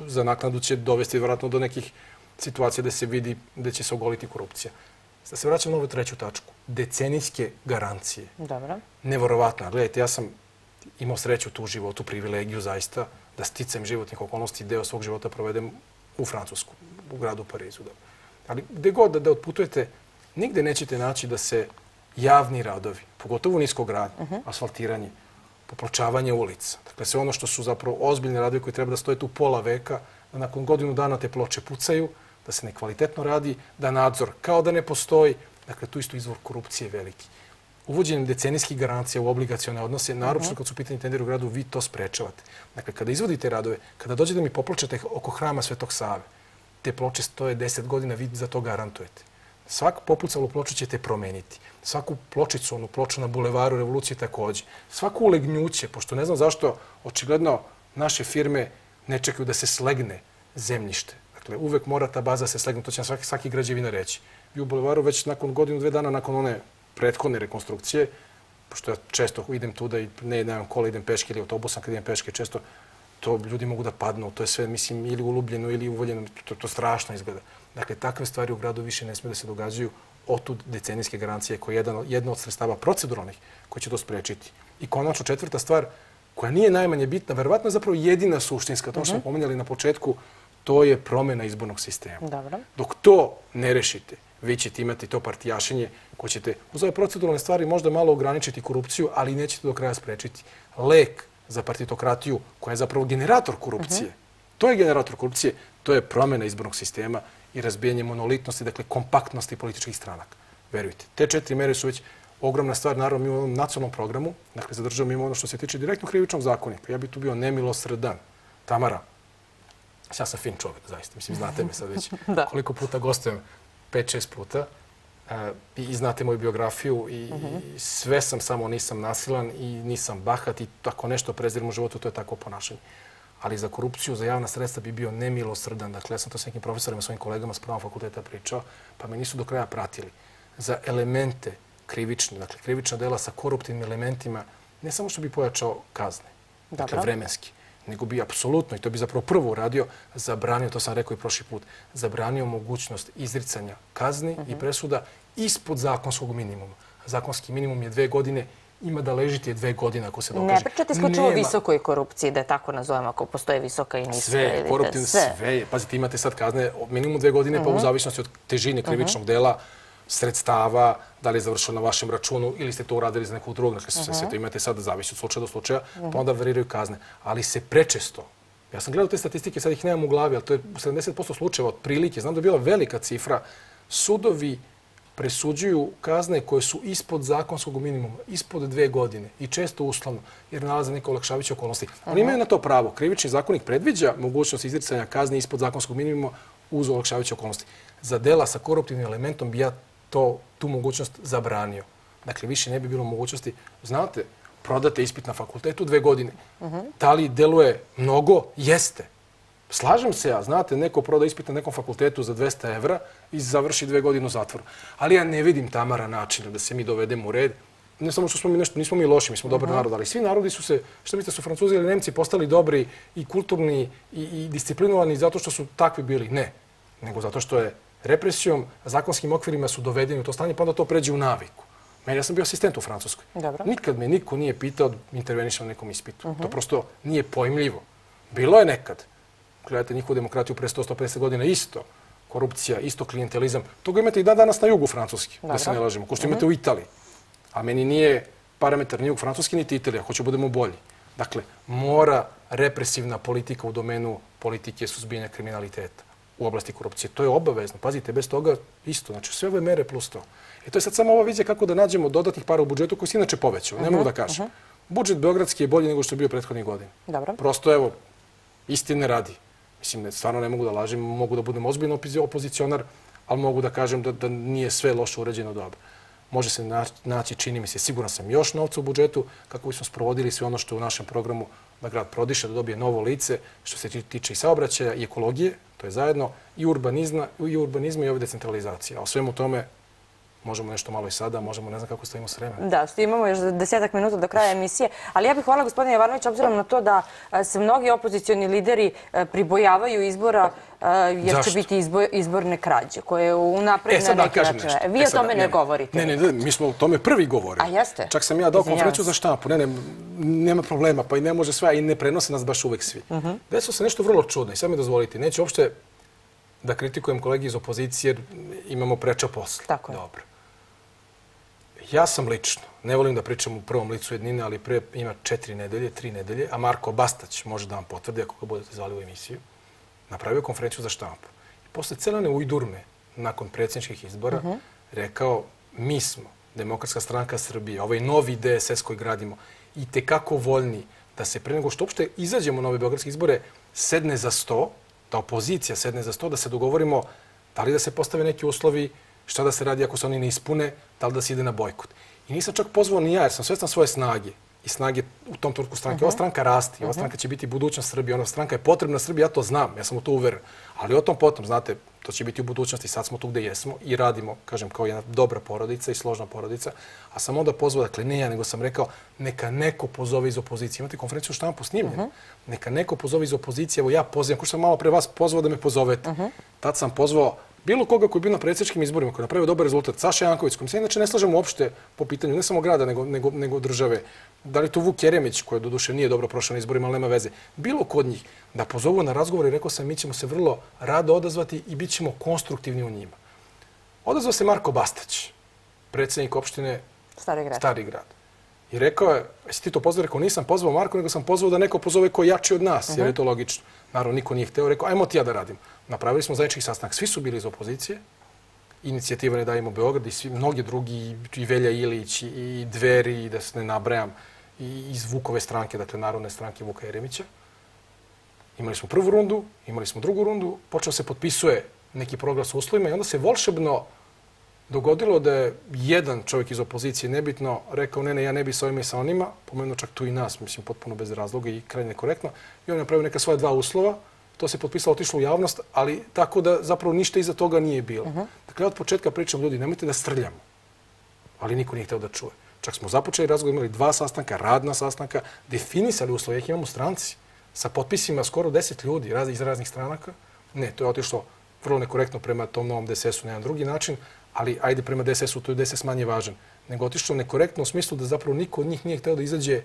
za naknadu će dovesti vjerojatno do nekih situacija gde se vidi da će se ogoliti korupcija. Da se vraćam na ovu treću tačku. Decenijske garancije. Dobro. Neverovatno. Gledajte, ja sam imao sreću tu u životu, privilegiju zaista, da sticajem životnih okolnosti deo svog života provedem u Francusku, u gradu Parizu. Ali gde god da, da otputujete, nigde nećete naći da se javni radovi, pogotovo niskogradnje, uh -huh. asfaltiranje, popločavanje ulica, dakle sve ono što su zapravo ozbiljni radovi koji treba da stoje tu pola veka, da nakon godinu dana te ploče pucaju, da se nekvalitetno radi, da nadzor kao da ne postoji. Dakle, tu isto izvor korupcije veliki. Uvođenjem decenijskih garancija u obligacione odnose, naročito kad su pitanje tenderi u gradu, vi to sprečavate. Dakle, kada izvodite radove, kada dođete da mi popločate oko hrama Svetog Save, te ploče stoje deset godina, vi za to garantujete. Svaku popucalu ploču ćete promeniti. Svaku pločicu, onu ploču na bulevaru Revolucije takođe. Svaku ulegnjuće, pošto ne znam zašto, očigledno naše firme ne čekaju da se slegne zemljište. Dakle, uvek mora ta baza se slegne, to će nam svaki, svaki građevina reći. Vi u bulevaru već nakon godinu, dve dana, nakon one prethodne rekonstrukcije, pošto ja često idem tuda i ne nemam kola, idem peške ili autobusom, kad idem peške, često to ljudi mogu da padnu. To je sve, mislim, ili ulubljeno ili uvoljeno. To, to strašno izgleda. Dakle, takve stvari u gradu više ne smije da se događaju. Otud decenijske garancije koja je jedan, jedna od sredstava proceduralnih koji će to sprečiti. I konačno četvrta stvar, koja nije najmanje bitna, verovatno je zapravo jedina suštinska, to što smo pominjali na početku, to je promjena izbornog sistema. Dobro. Dok to ne rešite, vi ćete imati to partijašenje koje ćete uz ove proceduralne stvari možda malo ograničiti korupciju, ali nećete do kraja sprečiti. Lek za partitokratiju, koja je zapravo generator korupcije, uh-huh. to je generator korupcije, to je promjena izbornog sistema i razbijanje monolitnosti, dakle kompaktnosti političkih stranaka. Verujte, te četiri mere su već ogromna stvar. Naravno, mi u ovom nacionalnom programu, dakle, zadržavamo imamo ono što se tiče direktno krivičnog zakonika. Ja bi tu bio nemilosrdan. Tamara, ja sam fin čovjek, zaista. Mislim, znate me sad već koliko puta gostujem, pet, šest puta. I znate moju biografiju i sve sam, samo nisam nasilan i nisam bahat i ako nešto preziram u životu, to je tako ponašanje. Ali za korupciju, za javna sredstva bi bio nemilosrdan. Dakle, ja sam to s nekim profesorima, svojim kolegama s pravnog fakulteta pričao, pa me nisu do kraja pratili. Za elemente krivične, dakle, krivična dela sa koruptivnim elementima, ne samo što bi pojačao kazne, dakle, vremenski, nego bi apsolutno, i to bi zapravo prvo uradio, zabranio, to sam rekao i prošli put, zabranio mogućnost izricanja kazni i presuda ispod zakonskog minimuma. Zakonski minimum je dve godine, ima da ležite dve godine ako se dokaže. Ne pričate isključivo o visokoj korupciji, da je tako nazovemo, ako postoje visoka i niska. Sve, koruptivne, sve je. Pazite, imate sad kazne minimum dve godine, pa u zavisnosti od težine krivičnog dela, sredstava, da li je završeno na vašem računu ili ste to uradili za nekog drugog. Dakle, sve to imate sad, zavisi od slučaja do slučaja, pa onda variraju kazne. Ali se prečesto, ja sam gledao te statistike, sad ih nemam u glavi, ali to je u sedamdeset posto slučajeva otprilike, znam da je bila velika cifra, sudovi presuđuju kazne koje su ispod zakonskog minimuma, ispod dve godine i često uslovno, jer nalaze neke olakšavajuće okolnosti. Oni imaju na to pravo. Krivični zakonik predviđa mogućnost izricanja kazni ispod zakonskog minimuma uz olakšavajuće okolnosti. Za dela sa koruptivnim elementom bi ja to, tu mogućnost zabranio. Dakle, više ne bi bilo mogućnosti. Znate, prodate ispit na fakultetu dve godine. Da li deluje mnogo? Jeste. Slažem se ja, znate, neko proda ispit na nekom fakultetu za dvesta evra i završi dve godine u zatvoru. Ali ja ne vidim, Tamara, načina da se mi dovedemo u red. Ne samo što smo mi nešto, nismo mi loši, mi smo dobar narod, ali svi narodi su se, što mislite, su Francuzi ili Nemci postali dobri i kulturni i, i disciplinovani zato što su takvi bili. Ne, nego zato što je represijom, zakonskim okvirima su dovedeni u to stanje, pa onda to pređe u naviku. Meni, ja sam bio asistent u Francuskoj. Dobro. Nikad me niko nije pitao da intervenišem na nekom ispitu. Uh -huh. To prosto nije pojmljivo. Bilo je nekad. Gledajte njihovu demokratiju pre sto do sto pedeset godina, isto korupcija, isto klijentelizam. Toga imate i dan danas na jugu Francuski, da se ne lažemo, ko što imate u Italiji. A meni nije parametar ni jug Francuski, niti Italija, hoću budemo bolji. Dakle, mora represivna politika u domenu politike suzbijanja kriminaliteta u oblasti korupcije. To je obavezno. Pazite, bez toga isto. Znači, sve ove mere plus to. I to je sad samo ova vizija kako da nađemo dodatnih para u budžetu koji se inače povećao. Ne mogu da kažem. Budžet beogradski je bolji nego što je bio prethodnih godina. Prosto, evo, istine radi. Mislim, stvarno ne mogu da lažem, mogu da budem ozbiljno opozicionar, ali mogu da kažem da, da nije sve loše urađeno dobro. Može se naći, čini mi se, siguran sam, još novca u budžetu kako bismo sprovodili sve ono što je u našem programu da grad prodiše, da dobije novo lice, što se tiče i saobraćaja i ekologije, to je zajedno, i urbanizma i, urbanizma i ove decentralizacije. A o svemu tome možemo nešto malo i sada, možemo ne znam kako stavimo s vremenom. Da, imamo još desetak minuta do kraja emisije, ali ja bih hvala gospodine Jovanović, obzirom na to da se mnogi opozicioni lideri pribojavaju izbora jer će biti izborne krađe koje unapred na neki način. Vi o tome ne govorite. Ne, ne, mi smo o tome prvi govorili. A jeste? Čak sam ja dao konferenciju za štampu. Ne, ne, nema problema, pa i ne može sve, i ne prenose nas baš uvek svi. Desilo se nešto vrlo čudno i sad mi dozvolite. Neću uopšte da kritikujem kolegi iz opozicije jer imamo preča posla. Tako je. Dobro. Ja sam lično, ne volim da pričam u prvom licu jednine, ali pre ima četiri nedelje, tri nedelje, a Marko Bastać može da vam potvrdi ako ga budete zvali u emisiju, napravio konferenciju za štampu. I posle celene ujdurme, nakon predsjedničkih izbora, rekao mi smo, Demokratska stranka Srbije, ovaj novi D S S koji gradimo, i tekako voljni da se pre nego što uopšte izađemo na ove beogradske izbore, sedne za sto, da opozicija sedne za sto, da se dogovorimo da li da se postave neki uslovi, šta da se radi ako se oni ne ispune, da li da se ide na bojkot. I nisam čak pozvao ni ja, jer sam svjestan svoje snage i snage u tom trenutku stranke. Ova stranka rasti, ova stranka će biti budućnost Srbije, ova stranka je potrebna Srbiji, ja to znam, ja sam u to uveren. Ali o tom potom, znate, to će biti u budućnosti, sad smo tu gde jesmo i radimo, kažem, kao jedna dobra porodica i složna porodica. A sam onda pozvao, dakle, ne ja, nego sam rekao, neka neko pozove iz opozicije. Imate konferenciju štampu snimljenu. Neka neko pozove iz opozicije, evo ja pozivam, ko što sam malo pre vas pozvao da me pozovete. Tad sam pozvao bilo koga koji je bio na predsjedničkim izborima, koji je napravio dobar rezultat, Saša Janković, kojim se inače ne slažemo uopšte po pitanju ne samo grada, nego, nego, nego države. Da li to Vuk Jeremić, koji doduše nije dobro prošao na izborima, ali nema veze. Bilo kod njih da pozovu na razgovor i rekao sam mi ćemo se vrlo rado odazvati i bit ćemo konstruktivni u njima. Odazvao se Marko Bastać, predsjednik opštine Stari grad. Stari grad. I rekao je, jesi ti to pozvao? Rekao, nisam pozvao Marko, nego sam pozvao da neko pozove ko je jači od nas, jer je to logično. Naravno, niko nije hteo. Rekao, ajmo ti ja da radim. Napravili smo zajednički sastanak. Svi su bili iz opozicije. Inicijativa Ne dajemo Beograd i svi, mnogi drugi, i Velja Ilić, i Dveri, i da se ne nabrajam, i iz Vukove stranke, dakle Narodne stranke Vuka Jeremića. Imali smo prvu rundu, imali smo drugu rundu, počeo se potpisuje neki proglas u uslovima i onda se volšebno dogodilo da je jedan čovjek iz opozicije, nebitno, rekao ne, ne, ja ne bi sa ovima i sa onima, pomenuo čak tu i nas, mislim, potpuno bez razloga i krajnje nekorektno. I on je napravio neka svoja dva uslova, to se potpisalo, otišlo u javnost, ali tako da zapravo ništa iza toga nije bilo. Dakle, od početka pričam, ljudi, nemojte da strljamo, ali niko nije hteo da čuje. Čak smo započeli razgovor, imali dva sastanka, radna sastanka, definisali uslove, ih imamo u stranci, sa potpisima skoro deset ljudi iz raznih stranaka. Ne, to je otišlo vrlo nekorektno prema tom novom D S S-u na jedan drugi način, ali ajde prema D S S-u, to je D S S manje važan. Nego otišlo nekorektno u smislu da zapravo niko od njih nije hteo da izađe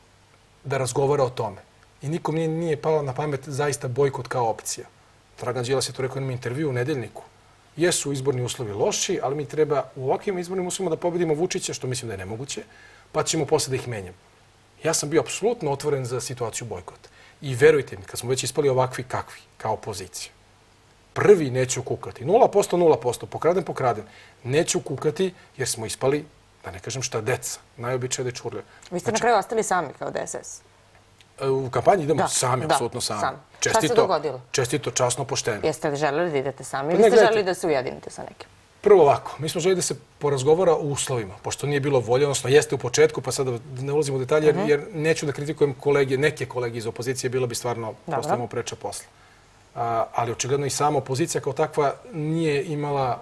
da razgovara o tome. I nikom nije, nije palo na pamet zaista bojkot kao opcija. Dragan Đilas je to rekao u jednom intervju u Nedeljniku. Jesu izborni uslovi loši, ali mi treba u ovakvim izbornim uslovima da pobedimo Vučića, što mislim da je nemoguće, pa ćemo posle da ih menjamo. Ja sam bio apsolutno otvoren za situaciju bojkota. I verujte mi, kad smo već ispali ovakvi kakvi, kao opozicija, prvi neću kukati. Nula posto, nula posto, pokraden, pokraden. Neću kukati jer smo ispali, da ne kažem šta, deca, najobičaje dečurlje. Vi ste na kraju ostali sami kao D S S? U kampanji idemo sami, apsolutno sami. Šta se dogodilo? Čestito, časno, pošteno. Jeste li želeli da idete sami ili ste želeli da se ujedinite sa nekim? Prvo ovako, mi smo želi da se porazgovara o uslovima, pošto nije bilo volje, odnosno jeste u početku, pa sada ne ulazimo u detalje, jer neću da kritikujem kolege, neke kolege iz opozicije, bilo bi stvarno prosto imamo preča posla. Ali očigledno i sama opozicija kao takva nije imala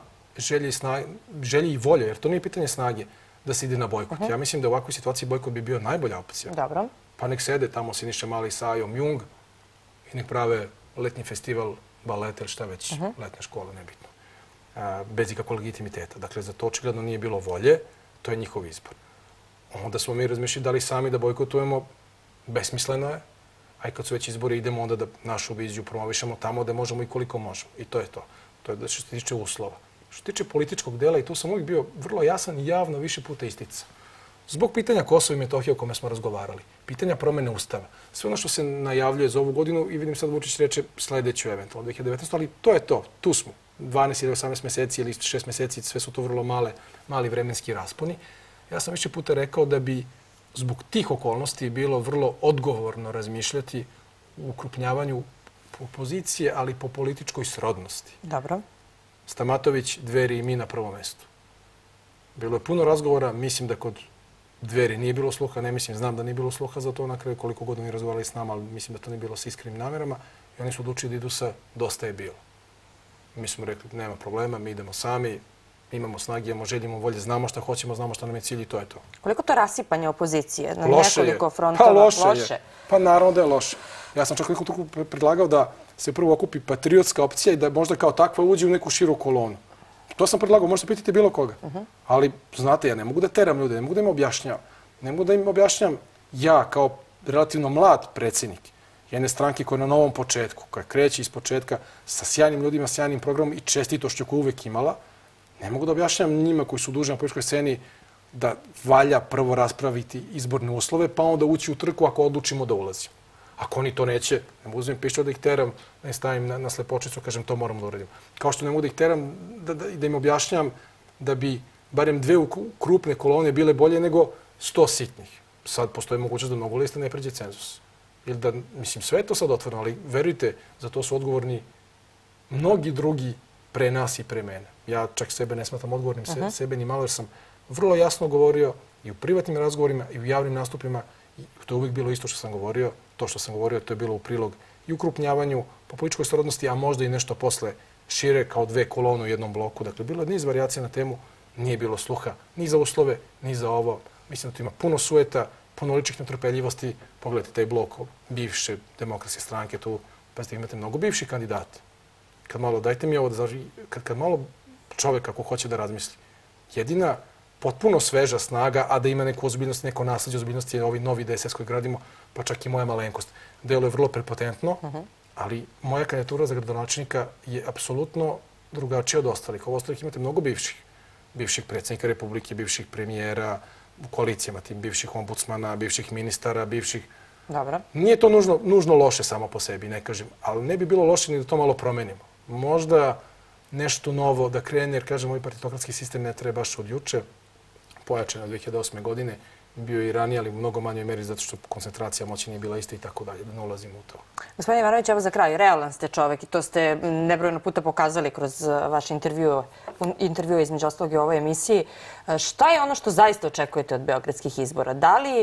želje i volje, jer to nije pitanje snage da se ide na bojkot. Ja mislim da u ovakvoj situaciji bojkot bi bio najbolja opcija. Dobro. Pa nek sede tamo Siniša Mali sa Ajom Jung i nek prave letnji festival baleta ili šta već, letne škole, nebitno. Bez ikakvog legitimiteta. Dakle, za to očigledno nije bilo volje, to je njihov izbor. Onda smo mi razmišljali da li sami da bojkotujemo, besmisleno je, a i kad su već izbori idemo onda da našu viziju promovišemo tamo da možemo i koliko možemo. I to je to. To je što se tiče uslova. Što se tiče političkog dela, i tu sam uvijek bio vrlo jasan i javno više puta isticao. Zbog pitanja Kosova i Metohije o kome smo razgovarali, pitanja promene Ustava, sve ono što se najavljuje za ovu godinu i vidim sad Vučić reče sljedeću eventualno dve hiljade devetnaeste. Ali to je to, tu smo. dvanaest ili osamnaest mjeseci ili šest mjeseci, sve su to vrlo male, mali vremenski rasponi. Ja sam više puta rekao da bi zbog tih okolnosti bilo vrlo odgovorno razmišljati u ukrupnjavanju opozicije, ali po političkoj srodnosti. Dobro. Stamatović, Dveri i mi na prvom mjestu. Bilo je puno razgovora, mislim da kod Dveri nije bilo sluha, ne mislim, znam da nije bilo sluha za to na kraju koliko god oni razgovarali s nama, ali mislim da to nije bilo s iskrenim namjerama i oni su odlučili da idu sa dosta je bilo. Mi smo rekli, nema problema, mi idemo sami, imamo snage, imamo želje, imamo volje, znamo šta hoćemo, znamo šta nam je cilj i to je to. Koliko to rasipanje opozicije na Loše nekoliko je. frontova? Pa loše je. Pa naravno da je loše. Ja sam čak nekom truku predlagao da se prvo okupi patriotska opcija i da možda kao takva uđe u neku širu kolonu. To sam predlagao, možete pitati bilo koga. Ali, znate, ja ne mogu da teram ljude, ne mogu da im objašnjavam. Ne mogu da im objašnjam ja kao relativno mlad predsjednik jedne stranke koja je na novom početku, koja kreće iz početka sa sjajnim ljudima, sjajnim programom i čestitošću koju uvek imala. Ne mogu da objašnjam njima koji su dužni na političkoj sceni da valja prvo raspraviti izborne uslove, pa onda ući u trku ako odlučimo da ulazimo. Ako oni to neće, ne mogu uzmem pištolj da ih teram, da im stavim na, na slepočicu, kažem to moramo da uradimo. Kao što ne mogu da ih teram da, da, da im objašnjam da bi barem dve krupne kolone bile bolje nego sto sitnih. Sad postoji mogućnost da mnogo lista ne pređe cenzus. Ili da, mislim, sve je to sad otvoreno, ali verujte, za to su odgovorni mnogi drugi pre nas i pre mene. Ja čak sebe ne smatram odgovornim, se, uh-huh. sebe ni malo, jer sam vrlo jasno govorio i u privatnim razgovorima i u javnim nastupima. I to je uvijek bilo isto što sam govorio. To što sam govorio, to je bilo u prilog i ukrupnjavanju po političkoj srodnosti, a možda i nešto posle šire kao dve kolone u jednom bloku. Dakle, bilo je niz varijacija na temu, nije bilo sluha ni za uslove, ni za ovo. Mislim da tu ima puno sueta, puno ličnih netrpeljivosti. Pogledajte taj blok bivše demokratske stranke, tu pazite, imate mnogo bivših kandidata. Kad malo, dajte mi ovo da zaži, kad, kad malo čovjek ako hoće da razmisli, jedina potpuno sveža snaga, a da ima neku ozbiljnost, neko nasljeđe ozbiljnosti je ovi novi D S S koji gradimo, pa čak i moja malenkost. Delo je vrlo prepotentno, uh-huh. ali moja kandidatura za gradonačelnika je apsolutno drugačija od ostalih. Ovo ostalih imate mnogo bivših. Bivših predsjednika Republike, bivših premijera, u koalicijama tim, bivših ombudsmana, bivših ministara, bivših... Dobro. Nije to nužno, nužno loše samo po sebi, ne kažem, ali ne bi bilo loše ni da to malo promenimo. Možda nešto novo da krene, jer kažem, ovaj partitokratski sistem ne treba baš od juče, pojačan od dve hiljade osme. godine, bio i ranije, ali u mnogo manjoj meri zato što koncentracija moći nije bila ista i tako dalje, da ne ulazimo u to. Gospodin Ivanović, evo za kraj, realan ste čovek i to ste nebrojno puta pokazali kroz vaše intervjue, intervjue između ostalog i u ovoj emisiji. Šta je ono što zaista očekujete od beogradskih izbora? Da li,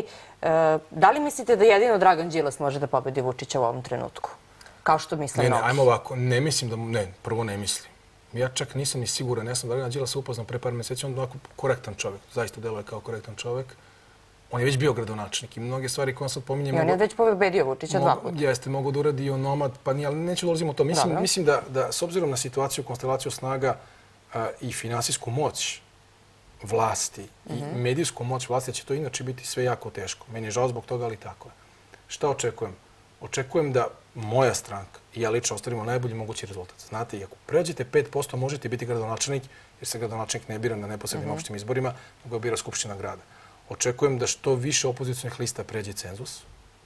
da li mislite da jedino Dragan Đilas može da pobedi Vučića u ovom trenutku? Kao što misle mnogi. Ne, ne, ajmo ovako, ne mislim da, ne, prvo ne mislim. Ja čak nisam ni siguran, ja sam Dragana Đilasa upoznao pre par mjeseci, on je ovako korektan čovjek, zaista deluje kao korektan čovjek. On je već bio gradonačelnik i mnoge stvari koje on sad pominje... I on je već pobedio Vučića dva puta. Jeste, mogu da uradi i on nomad, pa nije, ali neću dolazimo u to. Mislim, mislim da, da s obzirom na situaciju, konstelaciju snaga a, i finansijsku moć vlasti i mm-hmm. medijsku moć vlasti, će to inače biti sve jako teško. Meni je žao zbog toga, ali tako je. Šta očekujem? Očekujem da moja stranka i ja lično ostvarimo najbolji mogući rezultat. Znate, i ako pređete pet posto možete biti gradonačelnik, jer se gradonačelnik ne bira na neposrednim mm-hmm. opštim izborima, nego bira Skupština grada. Očekujem da što više opozicionih lista pređe cenzus,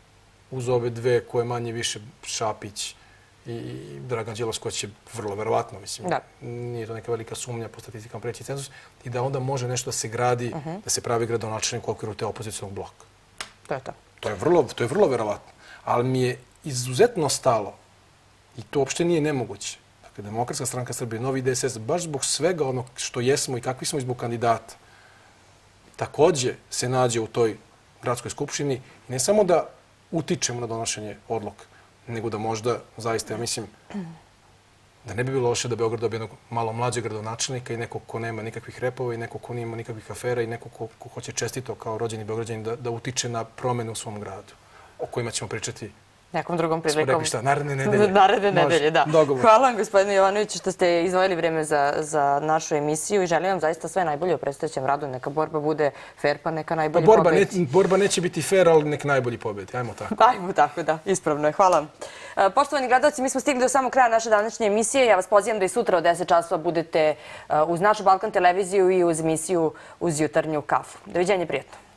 uz ove dve koje manje više Šapić i Dragan Đilas, koji će vrlo verovatno, mislim, da. Nije to neka velika sumnja po statistikama preći cenzus, i da onda može nešto da se gradi, uh-huh. da se pravi gradonačelnik u okviru te opozicionog bloka. To je to. To je vrlo, to je vrlo verovatno. Ali mi je izuzetno stalo, i to uopšte nije nemoguće, dakle, Demokratska stranka Srbije, Novi D S S, baš zbog svega ono što jesmo i kakvi smo i zbog kandidata, također se nađe u toj gradskoj skupštini i ne samo da utičemo na donošenje odluka, nego da možda, zaista, ja mislim, da ne bi bilo loše da Beograd dobije jednog malo mlađeg gradonačelnika i nekog ko nema nikakvih repova i nekog ko nema nikakvih afera i nekog ko, ko hoće čestito kao rođeni Beograđanin da, da utiče na promene u svom gradu, o kojima ćemo pričati nekom drugom prilikom. Smo rekli šta, naredne nedelje. Naredne nedelje, da. Dogovor. Hvala vam, gospodine Jovanoviću, što ste izdvojili vreme za, za našu emisiju i želim vam zaista sve najbolje u predstojećem radu. Neka borba bude fair, pa neka najbolji borba pobedi. Ne, borba neće biti fair, ali nek najbolji pobedi. Ajmo tako. Ajmo tako, da. Ispravno je. Hvala vam. Poštovani gledalci, mi smo stigli do samog kraja naše današnje emisije. Ja vas pozivam da i sutra od deset časova budete uz našu Balkan televiziju i uz emisiju Uz jutarnju kafu. Doviđenje, prijatno.